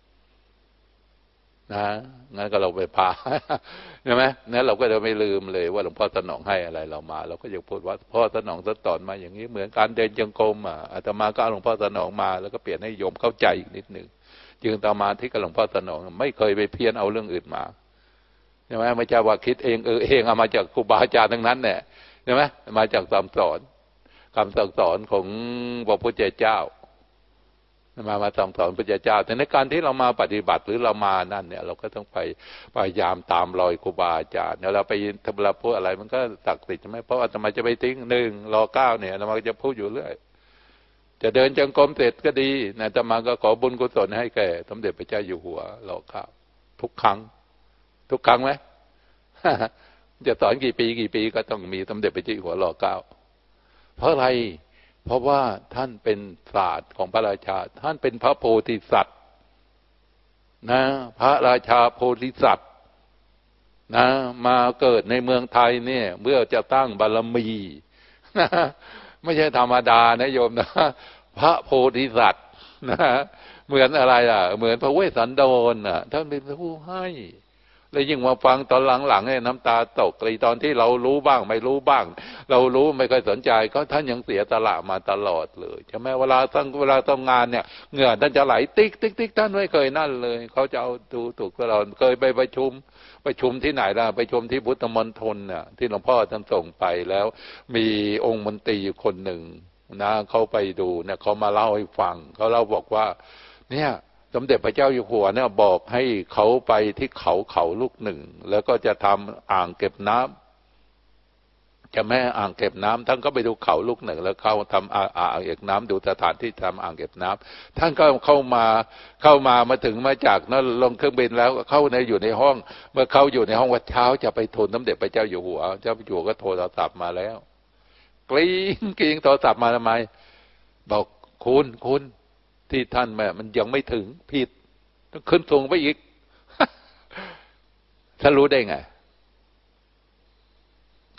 นะงั้นก็เราไปพาใช่ไหมนั้นเราก็จะไม่ลืมเลยว่าหลวงพ่อสนองให้อะไรเรามาเราก็ยังพูดว่าพ่อสนองสอนมาอย่างนี้เหมือนการเดินจงกรมอ่ะอาตมาก็เอาหลวงพ่อสนองมาแล้วก็เปลี่ยนให้โยมเข้าใจอีกนิดหนึ่งจึงต่อมาที่กับหลวงพ่อสนองไม่เคยไปเพี้ยนเอาเรื่องอื่นมาใช่ไหมไม่ใช่ว่าคิดเองเออเองเอามาจากครูบาอาจารย์ทั้งนั้นเนี่ยใช่ไหมมาจากคำสอนคำสั่งสอนของพระพุทธเจ้ามามาสั่งสอนพระพุทธเจ้าแต่ในการที่เรามาปฏิบัติหรือเรามานั่นเนี่ยเราก็ต้องไปพยายามตามรอยครูบาอาจารย์เดี๋ยวเราไปทำเราพูดอะไรมันก็ศักดิ์สิทธิ์ใช่ไหมเพราะอาตมาจะไปทิ้งหนึ่งรอเก้าเนี่ยอาตมาจะพูดอยู่เรื่อยจะเดินจงกรมเสร็จก็ดีนะอาตมาก็ขอบุญกุศลให้แก่สมเด็จพระเจ้าอยู่หัวรอเก้าทุกครั้งทุกครั้งไหม จะสอนกี่ปีกี่ปีก็ต้องมีสมเด็จพระเจ้าอยู่หัวรอเก้าเพราะอะไรเพราะว่าท่านเป็นศาสตร์ของพระราชาท่านเป็นพระโพธิสัตว์นะพระราชาโพธิสัตว์นะมาเกิดในเมืองไทยเนี่ยเมื่อจะตั้งบารมีนะไม่ใช่ธรรมดานะโยมนะพระโพธิสัตว์นะเหมือนอะไรอ่ะเหมือนพระเวสสันดรอ่ะท่านเป็นผู้ให้แล้วยิ่งมาฟังตอนหลังๆเนี่ยน้ำตาตกเลยตอนที่เรารู้บ้างไม่รู้บ้างเรารู้ไม่ค่อยสนใจก็ท่านยังเสียสละมาตลอดเลยใช่ไหมเวลาตั้งเวลาทำงานเนี่ยเหงื่อท่านจะไหลติ๊กติ๊กติ๊กท่านไม่เคยนั่นเลยเขาจะเอาดูถูกตลอดเคยไปประชุมประชุมที่ไหนล่ะไปชมที่พุทธมณฑลเนี่ยที่หลวงพ่อท่านส่งไปแล้วมีองค์มนตรีคนหนึ่งนะเขาไปดูเนี่ยเขามาเล่าให้ฟังเขาเล่าบอกว่าเนี่ยสมเด็จพระเจ้าอยู่หัวเนี่ยบอกให้เขาไปที่เขาเขาลูกหนึ่งแล้วก็จะทำอ่างเก็บน้ำจะแม่อ่างเก็บน้ำท่านก็ไปดูเขาลูกหนึ่งแล้วเข้าทำอ่างเก็บน้ำดูสถานที่ทำอ่างเก็บน้ำท่านก็เข้ามาเข้ามามาถึงมาจากนั่นลงเครื่องบินแล้วเข้าในอยู่ในห้องเมื่อเขาอยู่ในห้องวันเช้าจะไปทูลสมเด็จพระเจ้าอยู่หัวเจ้าอยู่หัวก็โทรศัพท์มาแล้วกรี๊งกรี๊งโทรศัพท์มาทำไมบอกคุณคุณที่ท่านแม่มันยังไม่ถึงผิดต้องขึ้นสูงไปอีกท่านรู้ได้ไง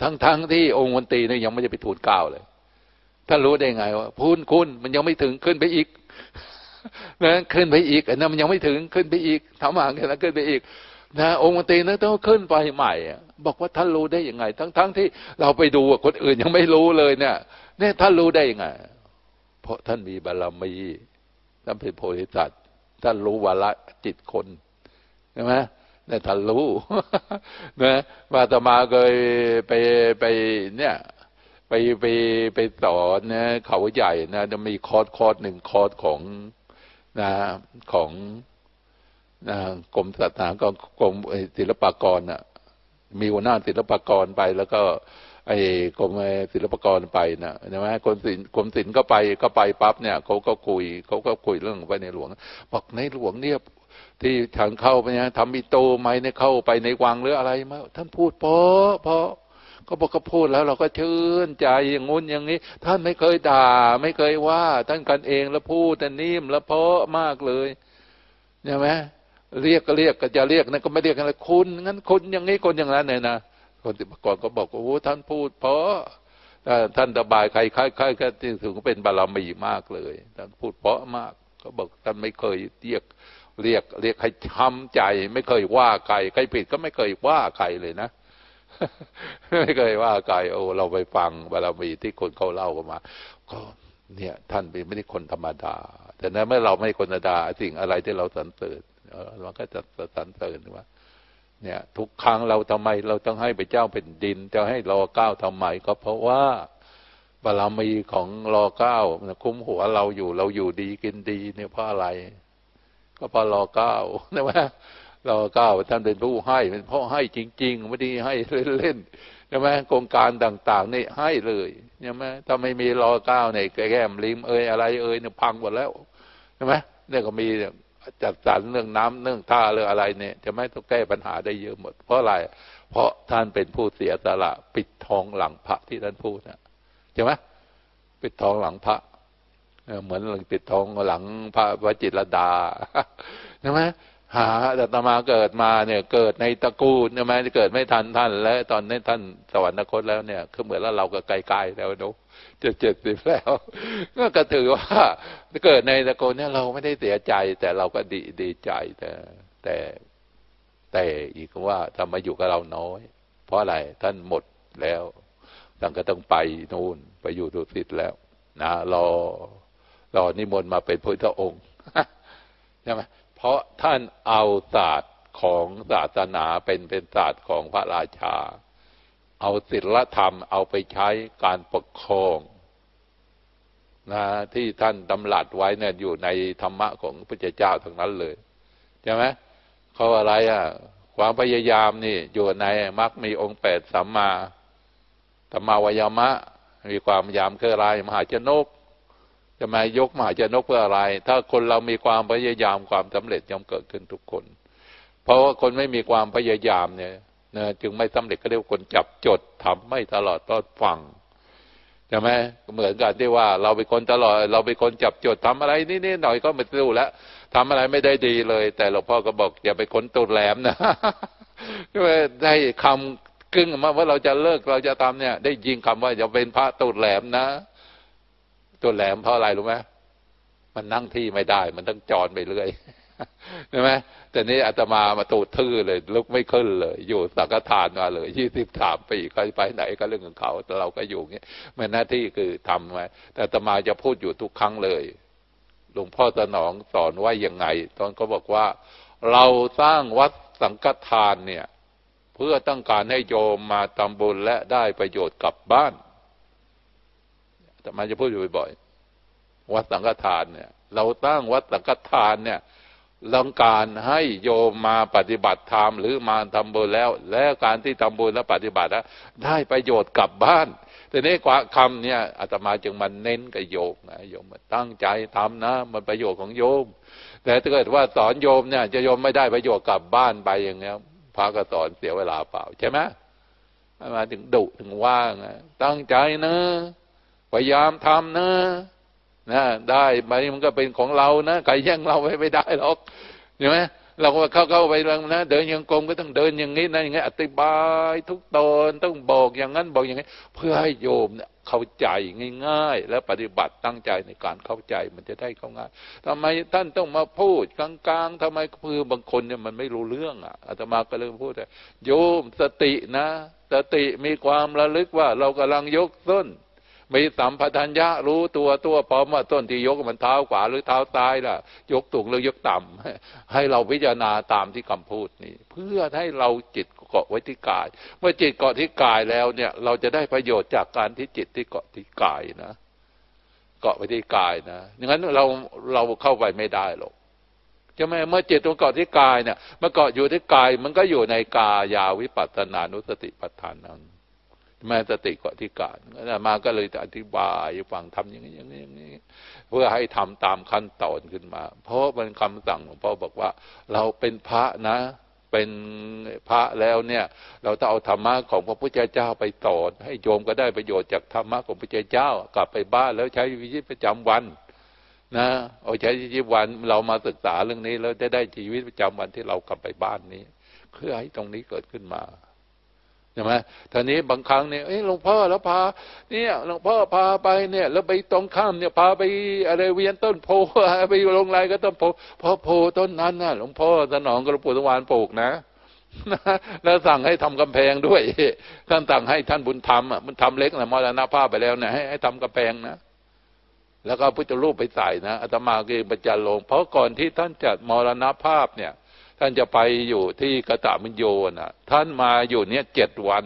ทั้งๆ ทที่องค์มนตรีเนี่ยยังไม่ได้ไปทูลเกล้าเลยท่านรู้ได้ไงว่าพูนคุณมันยังไม่ถึงขึ้นไปอีกนะขึ้นไปอีกอันนั้นมันยังไม่ถึงขึ้นไปอีกทำอย่างนี้แล้วขึ้นไปอีกนะองค์มนตรีนั้นต้องขึ้นไปใหม่บอกว่าท่านรู้ได้ยังไงทั้งๆ ทที่เราไปดูคนอื่นยังไม่รู้เลยเนี่ยเนี่ยท่านรู้ได้ยังไงเพราะท่านมีบารมีท่านเป็นโพธิสัตว์ท่านรู้วาระจิตคนใช่ไหมเนี่ยท่านรู้นะว่าอาตมาเคยไปไปเนี่ยไปไปไปสอนนะเขาใหญ่นะจะมีคอร์สคอร์สหนึ่งคอร์สของนะของนะกรมศาสนากรกรมศิลปากรน่ะมีหัวหน้าศิลปากรไปแล้วก็ไอ้กรมศิลปากรไปนะใช่ไหมกรมศิลป์กรมศิลป์ก็ไปก็ไปปั๊บเนี่ยเขาก็คุยเขาก็คุยเรื่องไปในหลวงบอกในหลวงเนี่ยที่ฉันเข้าไปเนี่ยทำมีโตไหมเนี่ยเข้าไปในวังหรืออะไรมาท่านพูดเพราะเพราะก็บอกก็พูดแล้วเราก็ชื่นใจอย่างงุ้นอย่างนี้ท่านไม่เคยด่าไม่เคยว่าท่านกันเองแล้วพูดแต่นิ่มแล้วเพราะมากเลยใช่ไหมเรียกก็เรียกก็จะเรียกนั่นก็ไม่เรียกอะไรคุณงั้นคุณอย่างนี้คนอย่างนั้นเนี่ยนะคนที่ประกอบก็บอกว่าโอ้ท่านพูดเพราะท่านระบายใครใครใครก็ถึงเป็นบารมีมากเลยท่านพูดเพราะมากก็บอกท่านไม่เคยเรียกเรียกเรียกให้ช้ำใจไม่เคยว่าใครใครผิดก็ไม่เคยว่าใครเลยนะไม่เคยว่าใครโอ้เราไปฟังบารมีที่คนเขาเล่ากันมาก็เนี่ยท่านเป็นไม่ได้คนธรรมดาแต่นั้นเมื่อเราไม่คนธรรมดาสิ่งอะไรที่เราสรรเสริญเราก็จะสรรเสริญว่าเนี่ยทุกครั้งเราทำไมเราต้องให้พระเจ้าเป็นดินจะให้รอเก้าทำไมก็เพราะว่าบารมีของรอเก้าคุ้มหัวเราอยู่เราอยู่ดีกินดีเนี่ยเพราะอะไรก็เพราะรอเก้าใช่ไหมรอเก้าท่านเป็นผู้ให้เป็นพ่อให้จริงๆไม่ได้ให้เล่นๆใช่ไหมโครงการต่างๆนี่ให้เลยใช่ไหมถ้าไม่มีรอเก้าเนี่ยแก้มลิมเอ้ยอะไรเอ้ยเนี่ยพังหมดแล้วใช่ไหมเนี่ยก็มีจัดสรรเรื่องน้ำเรื่องท่าเรื่องอะไรเนี่ยจะไม่ต้องแก้ปัญหาได้เยอะหมดเพราะอะไรเพราะท่านเป็นผู้เสียสละปิดทองหลังพระที่ท่านพูดนะใช่ไหมปิดทองหลังพระเหมือนปิดทองหลังพระวจิรดาใช่ไหมหาอาตมาเกิดมาเนี่ยเกิดในตระกูลใช่ไหมเกิดไม่ทันท่านและตอนนี้ท่านสวรรคตแล้วเนี่ยคือเหมือนแล้วเราก็ไกลๆแล้วเนาะจะเจ็ดสิบแล้วก็ถือว่าเกิดในตระกูลเนี่ยเราไม่ได้เสียใจแต่เราก็ดีดีใจแต่แต่แต่อีกว่าทำมาอยู่กับเราน้อยเพราะอะไรท่านหมดแล้วท่านก็ต้องไปนู่นไปอยู่ดุสิตแล้วนะรอรอนิมนต์มาเป็นพุทธองค์ใช่ไหมเพราะท่านเอาศาสตร์ของศาสนาเป็นเป็นศาสตร์ของพระราชาเอาศีลธรรมเอาไปใช้การปกครองนะที่ท่านดำรัสไว้เนี่ยอยู่ในธรรมะของพระเจ้าทั้งนั้นเลยใช่ไหมเขาอะไรอ่ะความพยายามนี่อยู่ในมรรคมีองค์แปดสัมมาสัมมาวายามะมีความพยายามคืออะไรมหาชนกจะมายกมหาชนกเพื่ออะไรถ้าคนเรามีความพยายามความสำเร็จย่อมเกิดขึ้นทุกคนเพราะว่าคนไม่มีความพยายามเนี่ยนะจึงไม่สำเร็จก็เรียกว่าคนจับจดทำไม่ตลอดตลอดฟังใช่ไหมเหมือนกันที่ว่าเราเป็นคนตลอดเราเป็นคนจับจดทำอะไรนิดๆหน่อยก็ไม่สู้แล้วทำอะไรไม่ได้ดีเลยแต่หลวงพ่อก็บอกอย่าไปคนตูดแหลมนะได้คำกึ่งมาว่าเราจะเลิกเราจะทำเนี่ยได้ยินคำว่าอย่าเป็นพระตูดแหลมนะตูดแหลมเพราะอะไรรู้ไหมมันนั่งที่ไม่ได้มันต้องจรไปเรื่อยใช่ไหมแต่นี้อาตมามาตูดทื่อเลยลุกไม่ขึ้นเลยอยู่สังฆทานมาเลยยี่สิบสามปีใครไปไหนก็เรื่องของเขาแต่เราก็อยู่เงี้ยมันหน้าที่คือทำไว้แต่อาตมาจะพูดอยู่ทุกครั้งเลยหลวงพ่อสนองสอนว่ายังไงตอนเขาบอกว่าเราสร้างวัดสังฆทานเนี่ยเพื่อต้องการให้โยมมาทำบุญและได้ประโยชน์กลับบ้านอาตมาจะพูดอยู่บ่อยๆวัดสังฆทานเนี่ยเราสร้างวัดสังฆทานเนี่ยต้องการให้โยมมาปฏิบัติธรรมหรือมาทำบุญแล้วแล้วการที่ทำบุญและปฏิบัติแล้วได้ประโยชน์กลับบ้านแต่นี้กว่าคำเนี่ยอาตมาจึงมันเน้นกับโยมนะโยมตั้งใจทำนะมันประโยชน์ของโยมแต่ถ้าเกิดว่าสอนโยมเนี่ยจะโยมไม่ได้ประโยชน์กลับบ้านไปอย่างเงี้ยพระก็สอนเสียเวลาเปล่าใช่ไหมมาถึงดุถึงว่าไงตั้งใจนะพยายามทำนะนะได้ไปมันก็เป็นของเรานะใครแย่งเราไม่ได้หรอกใช่ไหมเราก็เข้าเข้าไปแล้วนะเดินยังกรมก็ต้องเดินอย่างนี้นะอย่างนี้อธิบายทุกตอนต้องบอกอย่างนั้นบอกอย่างนี้เพื่อให้โยมเนี่ยเข้าใจง่ายๆแล้วปฏิบัติตั้งใจในการเข้าใจมันจะได้เข้าง่ายทำไมท่านต้องมาพูดกลางๆทำไมคือบางคนเนี่ยมันไม่รู้เรื่องอ่ะอาตมาก็เลยพูดว่าโยมสตินะสติมีความระลึกว่าเรากำลังยกต้นมีสัมปชัญญะรู้ตัวตัวพร้อมว่าต้นที่ยกมันเท้าขวาหรือเท้าซ้ายล่ะยกถูกหรือยกต่ำให้เราพิจารณาตามที่คำพูดนี้เพื่อให้เราจิตเกาะไว้ที่กายเมื่อจิตเกาะที่กายแล้วเนี่ยเราจะได้ประโยชน์จากการที่จิตที่เกาะที่กายนะเกาะไว้ที่กายนะอย่างนั้นเราเราเข้าไปไม่ได้หรอกใช่ไหมเมื่อจิตตรงเกาะที่กายเนี่ยเมื่อเกาะอยู่ที่กายมันก็อยู่ในกายาวิปัสสนานุสติปัฏฐานังแม้สติเกาะที่กายมาก็เลยจะอธิบายฟังทำอย่างนี้อย่างนี้อย่างนี้เพื่อให้ทำตามขั้นตอนขึ้นมาเพราะเป็นคำสั่งหลวงพ่อบอกว่าเราเป็นพระนะเป็นพระแล้วเนี่ยเราต้องเอาธรรมะของพระพุทธเจ้าไปสอนให้โยมก็ได้ประโยชน์จากธรรมะของพระพุทธเจ้ากลับไปบ้านแล้วใช้ชีวิตประจำวันนะเอาใช้ชีวิตวันเรามาศึกษาเรื่องนี้แล้วจะได้ชีวิตประจำวันที่เรากลับไปบ้านนี้เพื่อให้ตรงนี้เกิดขึ้นมาใช่ไหมทีนี้บางครั้งเนี่ยหลวงพ่อแล้วพาเนี่ยหลวงพ่อพาไปเนี่ยแล้วไปตรงข้ามเนี่ยพาไปอะไรเวียนต้นโพไปลงไรก็ต้นโพเพราะโพต้นนั้นน่ะหลวงพ่อสนองกระปุกตะวันปลูกนะแล้วสั่งให้ทำกำแพงด้วยท่านสั่งให้ท่านบุญธรรมอ่ะบุญธรรมเล็กนะมรณภาพไปแล้วเนี่ยให้ให้ทำกำแพงนะแล้วก็พุทธรูปไปใส่นะอาตมาก็บรรจารลงเพราะก่อนที่ท่านจะมรณภาพเนี่ยท่านจะไปอยู่ที่กตมิญโยนะท่านมาอยู่เนี่ยเจ็ดวัน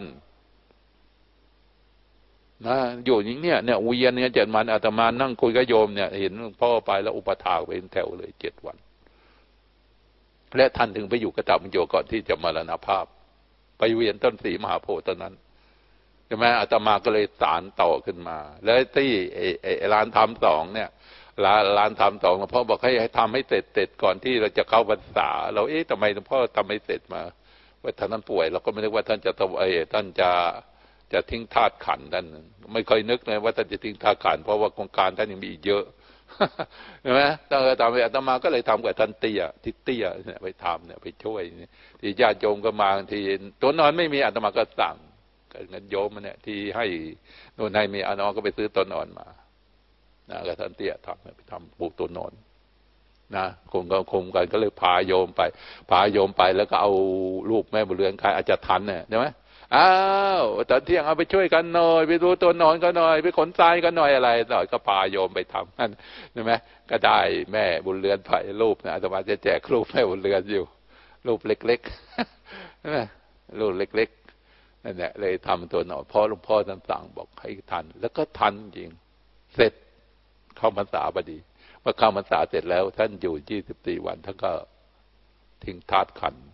นะอยู่อย่างเนี้ยเนี่ยเวียนเนี่ยเจ็ดวันอาตมานั่งคุยกับโยมเนี่ยเห็นพ่อไปแล้วอุปถากเป็นแถวเลยเจ็ดวันและท่านถึงไปอยู่กตมิญโยก่อนที่จะมรณภาพไปเวียนต้นสีมหาโพธิ์ตอนนั้นใช่ไหมอาตมาก็เลยสานต่อขึ้นมาแล้วที่ไอ้ไอ้ร้านทำสองเนี่ยร้านร้านทำสองหลวงพ่อบอกให้ให้ทำให้เสร็จเสร็จก่อนที่เราจะเข้าพรรษาเราเอ๊ะทำไมหลวงพ่อทำไม่เสร็จมาว่าท่านนั้นป่วยเราก็ไม่นึกว่าท่านจะทำไอ้ท่านจะจะทิ้งธาตุขันธ์ท่านไม่เคยนึกเลยว่าท่านจะทิ้งธาตุขันธ์เพราะว่าโครงการท่านยังมีอีกเยอะใช่ไหมตอนตามไปอาตมาก็เลยทำกับท่านเตี้ยทิศเตี้ยเนี่ยไปทำเนี่ยไปช่วยที่ญาติโยมก็มาที่ตัวนอนไม่มีอาตมาก็สั่งเงินโยมเนี่ยที่ให้โน่นให้มีอาตมาก็ไปซื้อตัวนอนมานะกับท่านเตี้ยทำไปทำปลูกตัวนอนนะคงก็คงกันก็เลยพาโยมไปพาโยมไปแล้วก็เอาลูกแม่บุญเรือนใครอาจจะทันเนี่ยใช่ไหมอ้าวตอนเที่ยงเอาไปช่วยกันหน่อยไปดูตัวนอนก็หน่อยไปขนทรายกันหน่อยอะไรหน่อยก็พาโยมไปทำนั่นใช่ไหมก็ได้แม่บุญเรือนไปรูปนะอาตมาจะแจกรูปแม่บุญเรือนอยู่รูปเล็กๆใช่ไหมรูปเล็กๆนั่นแหละเลยทำตัวนอนพ่อหลวงพ่อท่านสั่งบอกให้ทันแล้วก็ทันจริงเสร็จเข้าพรรษาพอดีเมื่อเข้าพรรษาเสร็จแล้วท่านอยู่ยี่สิบสี่วันท่านก็ทิ้งธาตุขันธ์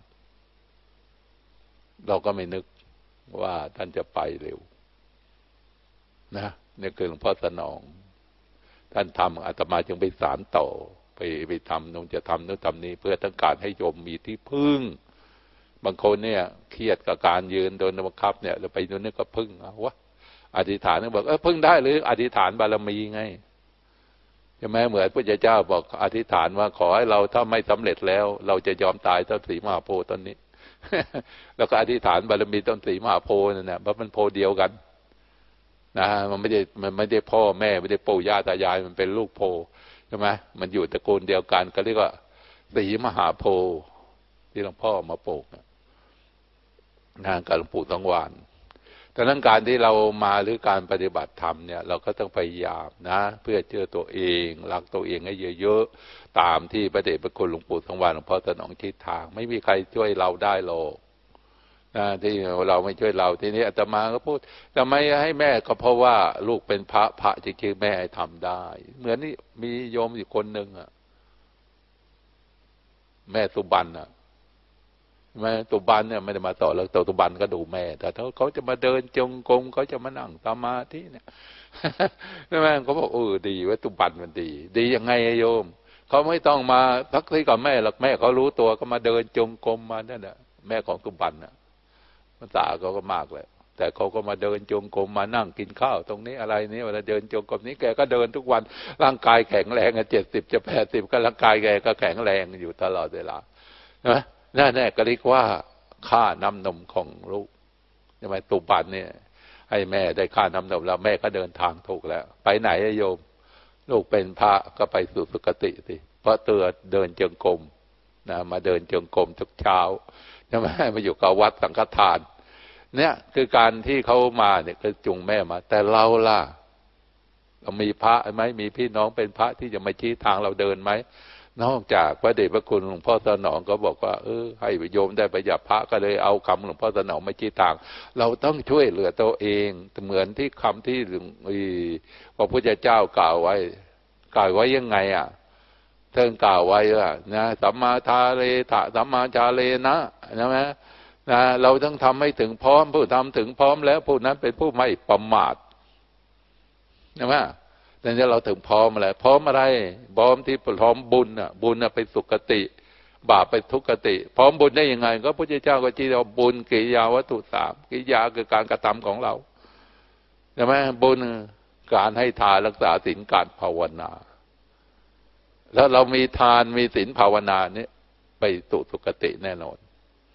เราก็ไม่นึกว่าท่านจะไปเร็วนะนี่คือหลวงพ่อสนองท่านทำอาตมาจึงไปสารต่อไปไปทำนงจะทำนู้นทำนี้เพื่อต้องการให้โยมมีที่พึ่งบางคนเนี่ยเครียดกับการยืนโดนบังคับเนี่ยเราไปนู้นนี่ก็พึ่งเอาวะอธิษฐานนึกบอกเออพึ่งได้หรืออธิษฐานบารมีไงใช่ไหมเหมือนพระเจ้าบอกอธิษฐานว่าขอให้เราถ้าไม่สำเร็จแล้วเราจะยอมตายเท่าสีมหาโพธิ์ตอนนี้ แล้วก็อธิษฐานบารมีต้นสีมหาโพธิ์นั่นแหละเพราะมันโพธิ์เดียวกันนะมันไม่ได้มันไม่ได้พ่อแม่ไม่ได้ปู่ย่าตายายมันเป็นลูกโพธิ์ใช่ไหมมันอยู่ตระกูลเดียวกันก็เรียกว่าสีมหาโพธิ์ที่หลวงพ่อมาปลูกงานกับหลวงปู่ทองหวานดังนั้นการที่เรามาหรือการปฏิบัติธรรมเนี่ยเราก็ต้องพยายามนะเพื่อเชื่อตัวเองรักตัวเองให้เยอะๆตามที่พระเดชพระคุณหลวงปู่ทองหวานหลวงพ่อสนองชี้ทางไม่มีใครช่วยเราได้หรอกนะที่เราไม่ช่วยเราทีนี้อาตมาก็พูดทำไมให้แม่ก็เพราะว่าลูกเป็นพระพระจริงๆแม่ให้ทำได้เหมือนนี่มีโยมอีกคนหนึ่งอ่ะแม่สุบันอ่ะแม่ตุบันเนี่ยไม่ได้มาต่อแล้วตัวตุบันก็ดูแม่แต่ถ้าเขาจะมาเดินจงกรมเขาจะมานั่งสมาธิเนี่ยใช่ไหมเขาบอกเออดีว่าตุบันมันดีดียังไงโยมเขาไม่ต้องมาพักที่กับแม่หรอกแม่เขารู้ตัวก็มาเดินจงกรมมานั่นแหละแม่ของตุบันน่ะภาษาเขาก็มากเลยแต่เขาก็มาเดินจงกรมมานั่งกินข้าวตรงนี้อะไรนี้เวลาเดินจงกรมนี้แกก็เดินทุกวันร่างกายแข็งแรงอ่ะเจ็ดสิบจะแปดสิบก็ร่างกายแกก็แข็งแรงอยู่ตลอดเวลานะนั่นแน่ก็เรียกว่าค่าน้ำนมของลูกใช่ไหมตุบันเนี่ยให้แม่ได้ค่าน้ำนมแล้วแม่ก็เดินทางถูกแล้วไปไหนโยมลูกเป็นพระก็ไปสู่สุคติสิเพราะเตือนเดินจงกรมนะมาเดินจงกรมทุกเช้าใช่ไหมมาอยู่กับวัดสังฆทานเนี่ยคือการที่เขามาเนี่ยคือจุงแม่มาแต่เราล่ะเรามีพระไหมมีพี่น้องเป็นพระที่จะมาชี้ทางเราเดินไหมนอกจากพระเดชพระคุณหลวงพ่อสนองก็บอกว่าเออให้โยมได้ประหยัดพระก็เลยเอาคำหลวงพ่อสนองมาชี้ทางเราต้องช่วยเหลือตัวเองเหมือนที่คำที่พระพุทธเจ้ากล่าวไว้กล่าวไว้ยังไงอ่ะเทิงกล่าวไว้ว่านะสัมมาทาเลทะสัมมาจาเลนะใช่ไหมนะเราต้องทำให้ถึงพร้อมผู้ทำถึงพร้อมแล้วผู้นั้นเป็นผู้ไม่ประมาทใช่ไหมดังนั้นเราถึงพร้อมอะไรพร้อมอะไรพร้อมที่พร้อมบุญอ่ะบุญอ่ะไปสุคติบาปไปทุกขติพร้อมบุญได้ยังไงก็พระพุทธเจ้าก็ชี้เราบุญกิริยาวัตถุสามกิริยาคือการกระทำของเราใช่ไหมบุญการให้ทานรักษาศีลการภาวนาแล้วเรามีทานมีศีลภาวนาเนี่ยไปสู่สุคติแน่นอน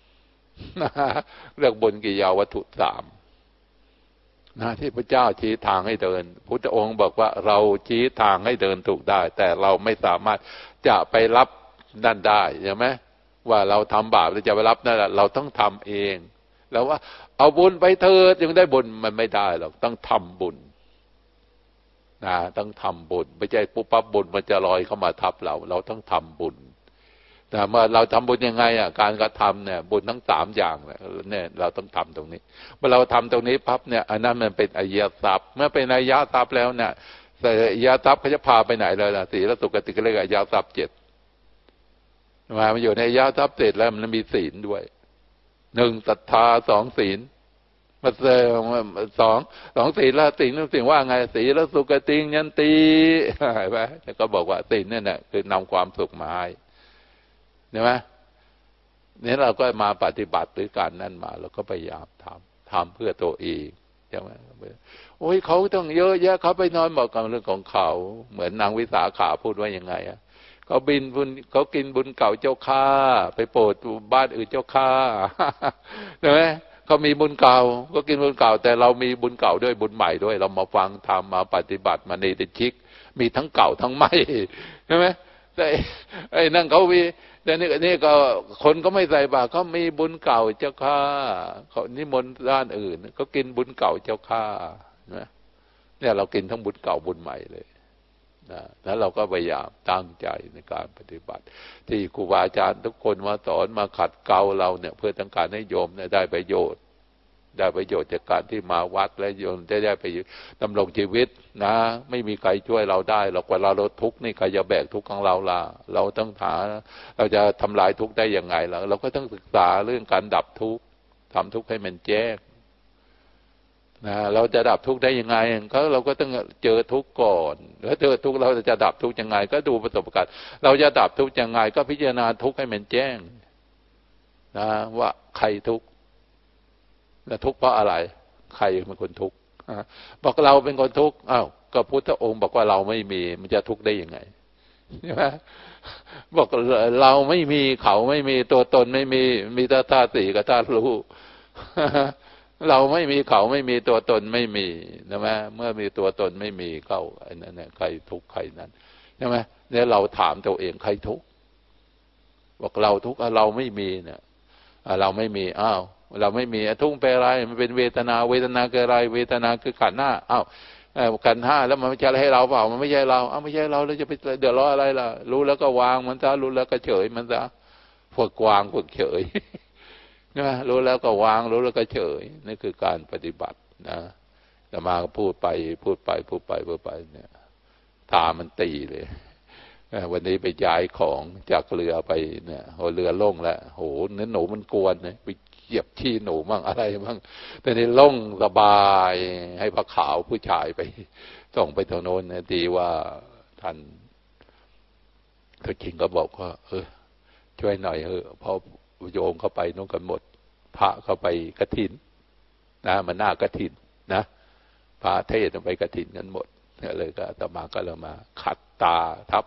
เรื่องบุญกิริยาวัตถุสามนะที่พระเจ้าชี้ทางให้เดินพุทธองค์บอกว่าเราชี้ทางให้เดินถูกได้แต่เราไม่สามารถจะไปรับนั่นได้ใช่ไหมว่าเราทำบาปเราจะไปรับนั่นเราต้องทำเองแล้วว่าเอาบุญไปเถิดยังได้บุญมันไม่ได้หรอกต้องทำบุญนะต้องทำบุญไม่ใช่ปุ๊บปั๊บบุญมันจะลอยเข้ามาทับเราเราต้องทำบุญแต่เมื่อเราทำบุญยังไงอ่ะการกระทำเนี่ยบุญทั้งสามอย่างเนี่ยเราต้องทำตรงนี้เมื่อเราทำตรงนี้พับเนี่ยอันนั้นมันเป็นอริยทรัพย์เมื่อเป็นอริยทรัพย์แล้วเนี่ยอริยทรัพย์เขาจะพาไปไหนเลยล่ะศีลสุขติก็เรียกอริยทรัพย์เจ็ดมามันอยู่ในอริยทรัพย์เจ็ดแล้วมันมีศีลด้วยหนึ่งศรัทธาสองศีลมาเสริมสองสองศีลแล้วศีลศีลว่าไงศีลสุขติยันติเห็นไหมแล้วก็บอกว่าศีลเนี่ยนะคือนำความสุขมาให้ใช่ไหมนี่เราก็มาปฏิบัติหรือการนั่นมาเราก็พยายามทำทำเพื่อตัวเองใช่ไหมโอ้ยเขาต้องเยอะแยะเขาไปนอนบอกกับเรื่องของเขาเหมือนนางวิสาขาพูดว่ายังไงอ่ะเขาบินบุญเขากินบุญเก่าเจ้าข้าไปโปรดบ้านอื่นเจ้าข้าใช่ไหมเขามีบุญเก่าก็กินบุญเก่าแต่เรามีบุญเก่าด้วยบุญใหม่ด้วยเรามาฟังทำมาปฏิบัติมาเนติชิกมีทั้งเก่าทั้งใหม่ใช่ไหมแต่ไอ้นั่นเขามีแต่นี่นี่ก็คนก็ไม่ใส่บาตรเขามีบุญเก่าเจ้าข้าเขานิมนต์ด้านอื่นเขากินบุญเก่าเจ้าข้านะเนี่ยเรากินทั้งบุญเก่าบุญใหม่เลยนะแล้วเราก็พยายามตั้งใจในการปฏิบัติที่ครูบาอาจารย์ทุกคนมาสอนมาขัดเกลาเราเนี่ยเพื่อต้องการให้โยมเนี่ยได้ประโยชน์ได้ประโยชน์จากการที่มาวัดและโยมได้ได้ไปดำรงชีวิตนะไม่มีใครช่วยเราได้หรอกเวลาเราทุกข์นี่ใครจะแบกทุกข์ของเราล่ะเราต้องหาเราจะทำลายทุกข์ได้ยังไงล่ะเราก็ต้องศึกษาเรื่องการดับทุกข์ทำทุกข์ให้มันแจ้งนะเราจะดับทุกข์ได้ยังไงก็เราก็ต้องเจอทุกข์ก่อนแล้วเจอทุกข์เราจะดับทุกข์ยังไงก็ดูประสบการณ์เราจะดับทุกข์ยังไงก็พิจารณาทุกข์ให้มันแจ้งนะว่าใครทุกข์และทุกข์เพราะอะไรใครเป็นคนทุกข์บอกเราเป็นคนทุกข์อ้าวก็พุทธองค์บอกว่าเราไม่มีมันจะทุกข์ได้ยังไงใช่ไหมบอกเราไม่มีเขาไม่มีตัวตนไม่มีมีแต่ธาตุสี่กับธาตุรู้เราไม่มีเขาไม่มีตัวตนไม่มีใช่ไหมเมื่อมีตัวตนไม่มีเข้าไอ้นั่นเนี่ยใครทุกข์ใครนั้นใช่ไหมเนี่ยเราถามตัวเองใครทุกข์บอกเราทุกข์เราไม่มีเนี่ยเราไม่มีอ้าวเราไม่มีทุกข์เป็นอะไรมันเป็นเวทนาเวทนาคืออะไรเวทนาคือขันธ์ห้าอ้าวขันธ์ห้าแล้วมันไม่ใช่ให้เราเปล่ามันไม่ใช่เราอ้าวไม่ใช่เราแล้วจะไปเดือดร้อนอะไรล่ะรู้แล้วก็วางมันซะรู้แล้วก็เฉยมันซะฝึกวางฝึกเฉยนะรู้แล้วก็วางรู้แล้วก็เฉยนี่คือการปฏิบัตินะแต่มาพูดไปพูดไปพูดไปพูดไปเนี่ยตามันตีเลยวันนี้ไปย้ายของจากเรือไปเนี่ยโหเรือล่งแล้วโหเนื้อหนูมันกวนเลยไปเหยียบขี้หนูมั่งอะไรมั่งแต่นี่ล่งสบายให้พระขาวผู้ชายไปส่งไปทางโน้นนะดีว่าท่านท่านคิงก็บอกว่าเออช่วยหน่อยเออพอโยมเข้าไปโน้นกันหมดพระเข้าไปกฐินนะมันหน้ากฐินนะพระเทศไปกฐินกันหมดเลยก็อาตมาก็เลยมาขัดตาทับ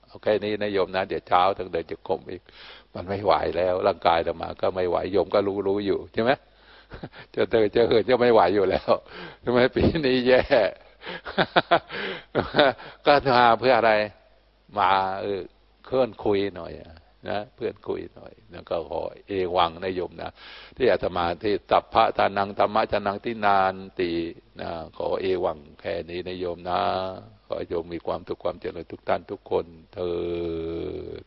เอาแค่นี้นะโยมนะเดี๋ยวเช้าต้องเดินจงกรมอีกมันไม่ไหวแล้วร่างกายเรามาก็ไม่ไหวโยมก็รู้รู้อยู่ใช่ไหมจะเดินจะเหินจะไม่ไหวอยู่แล้วทำไมปีนี้แย่ก็มาเพื่ออะไรมาเออเคลื่อนคุยหน่อยนะเพื่อนคุยหน่อยแล้วก็ขอเอวังนะโยมนะที่อาตมาที่ตับพระทานังธรรมะจานังที่นานตีนะขอเอวังแค่นี้นะโยมนะขอโยมมีความทุกข์ความเจริญทุกท่านทุกคนเถิด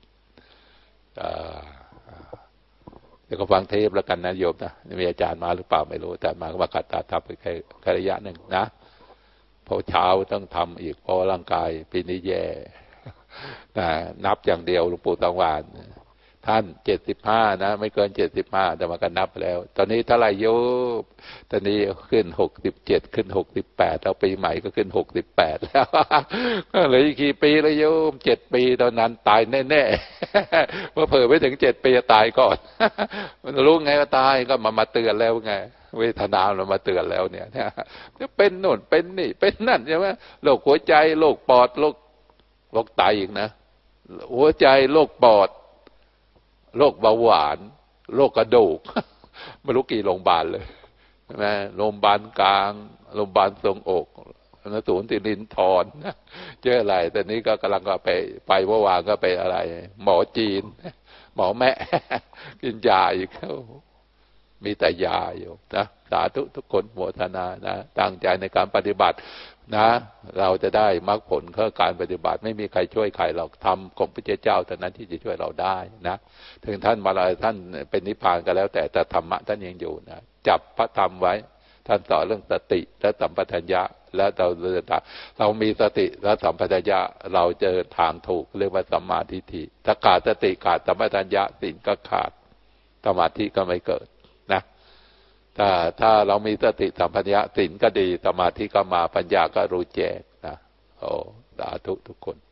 เดี๋ยวก็ฟังเทปแล้วกันนะโยมนะมีอาจารย์มาหรือเปล่าไม่รู้แต่มาก็มาขัดตาทับไปแค่แค่ระยะหนึ่งนะพอเช้าต้องทำอีกเพราะร่างกายปีนี้แย่นับอย่างเดียวหลวงปู่ตองหวานท่านเจ็ดสิบห้านะไม่เกินเจ็ดสิบห้าแต่มากันนับแล้วตอนนี้เท่าไหร่โยมตอนนี้ขึ้นหกสิบเจ็ดขึ้นหกสิบแปดแล้วปีใหม่ก็ขึ้นหกสิบแปดแล้วก็เหลืออีกกี่ปีแล้วโยมเจ็ดปีตอนนั้นตายแน่ๆเมื่อเผลอไปถึงเจ็ดปีตายก่อนมันรู้ไงก็ตายก็มามาเตือนแล้วไงเวทนาเรามาเตือนแล้วเนี่ยเป็นโน่นเป็นนี่เป็นนั่นใช่ไหมโรคหัวใจโรคปอดโรคโรคไตอีกนะหัวใจโรคปอดโรคเบาหวานโรคกระดูกไม่รู้กี่โรงพยาบาลเลยใช่ไหมโรงพยาบาลกลางโรงพยาบาลทรงอกนศูนย์ติลินทรเจออะไรแต่นี้ก็กำลังก็ไปไปเมื่อวานก็ไปอะไรหมอจีนหมอแม่กินยาอีกมีแต่ยาอยู่นะสาธุทุกคนโมทนานะตั้งใจในการปฏิบัตินะเราจะได้มรรคผลเพื่อการปฏิบัติไม่มีใครช่วยใครหรอกทำของพระเจ้าเท่านั้นที่จะช่วยเราได้นะถึงท่านมาอะไรท่านเป็นนิพพานก็แล้วแต่แต่ธรรมะท่านยังอยู่นะจับพระธรรมไว้ท่านสอนเรื่องสติและสัมปชัญญะและเราเรามีสติและสัมปชัญญะเราเจอทางถูกเรียกว่าสัมมาทิฏฐิถ้าขาดสติขาดสัมปชัญญะศีลก็ขาดสมาธิก็ไม่เกิดนะถ้าถ้าเรามีสติสัมปชัญญะศีลก็ดีสมาธิก็มาปัญญาก็รู้แจ้งนะโอ้สาธุทุกคน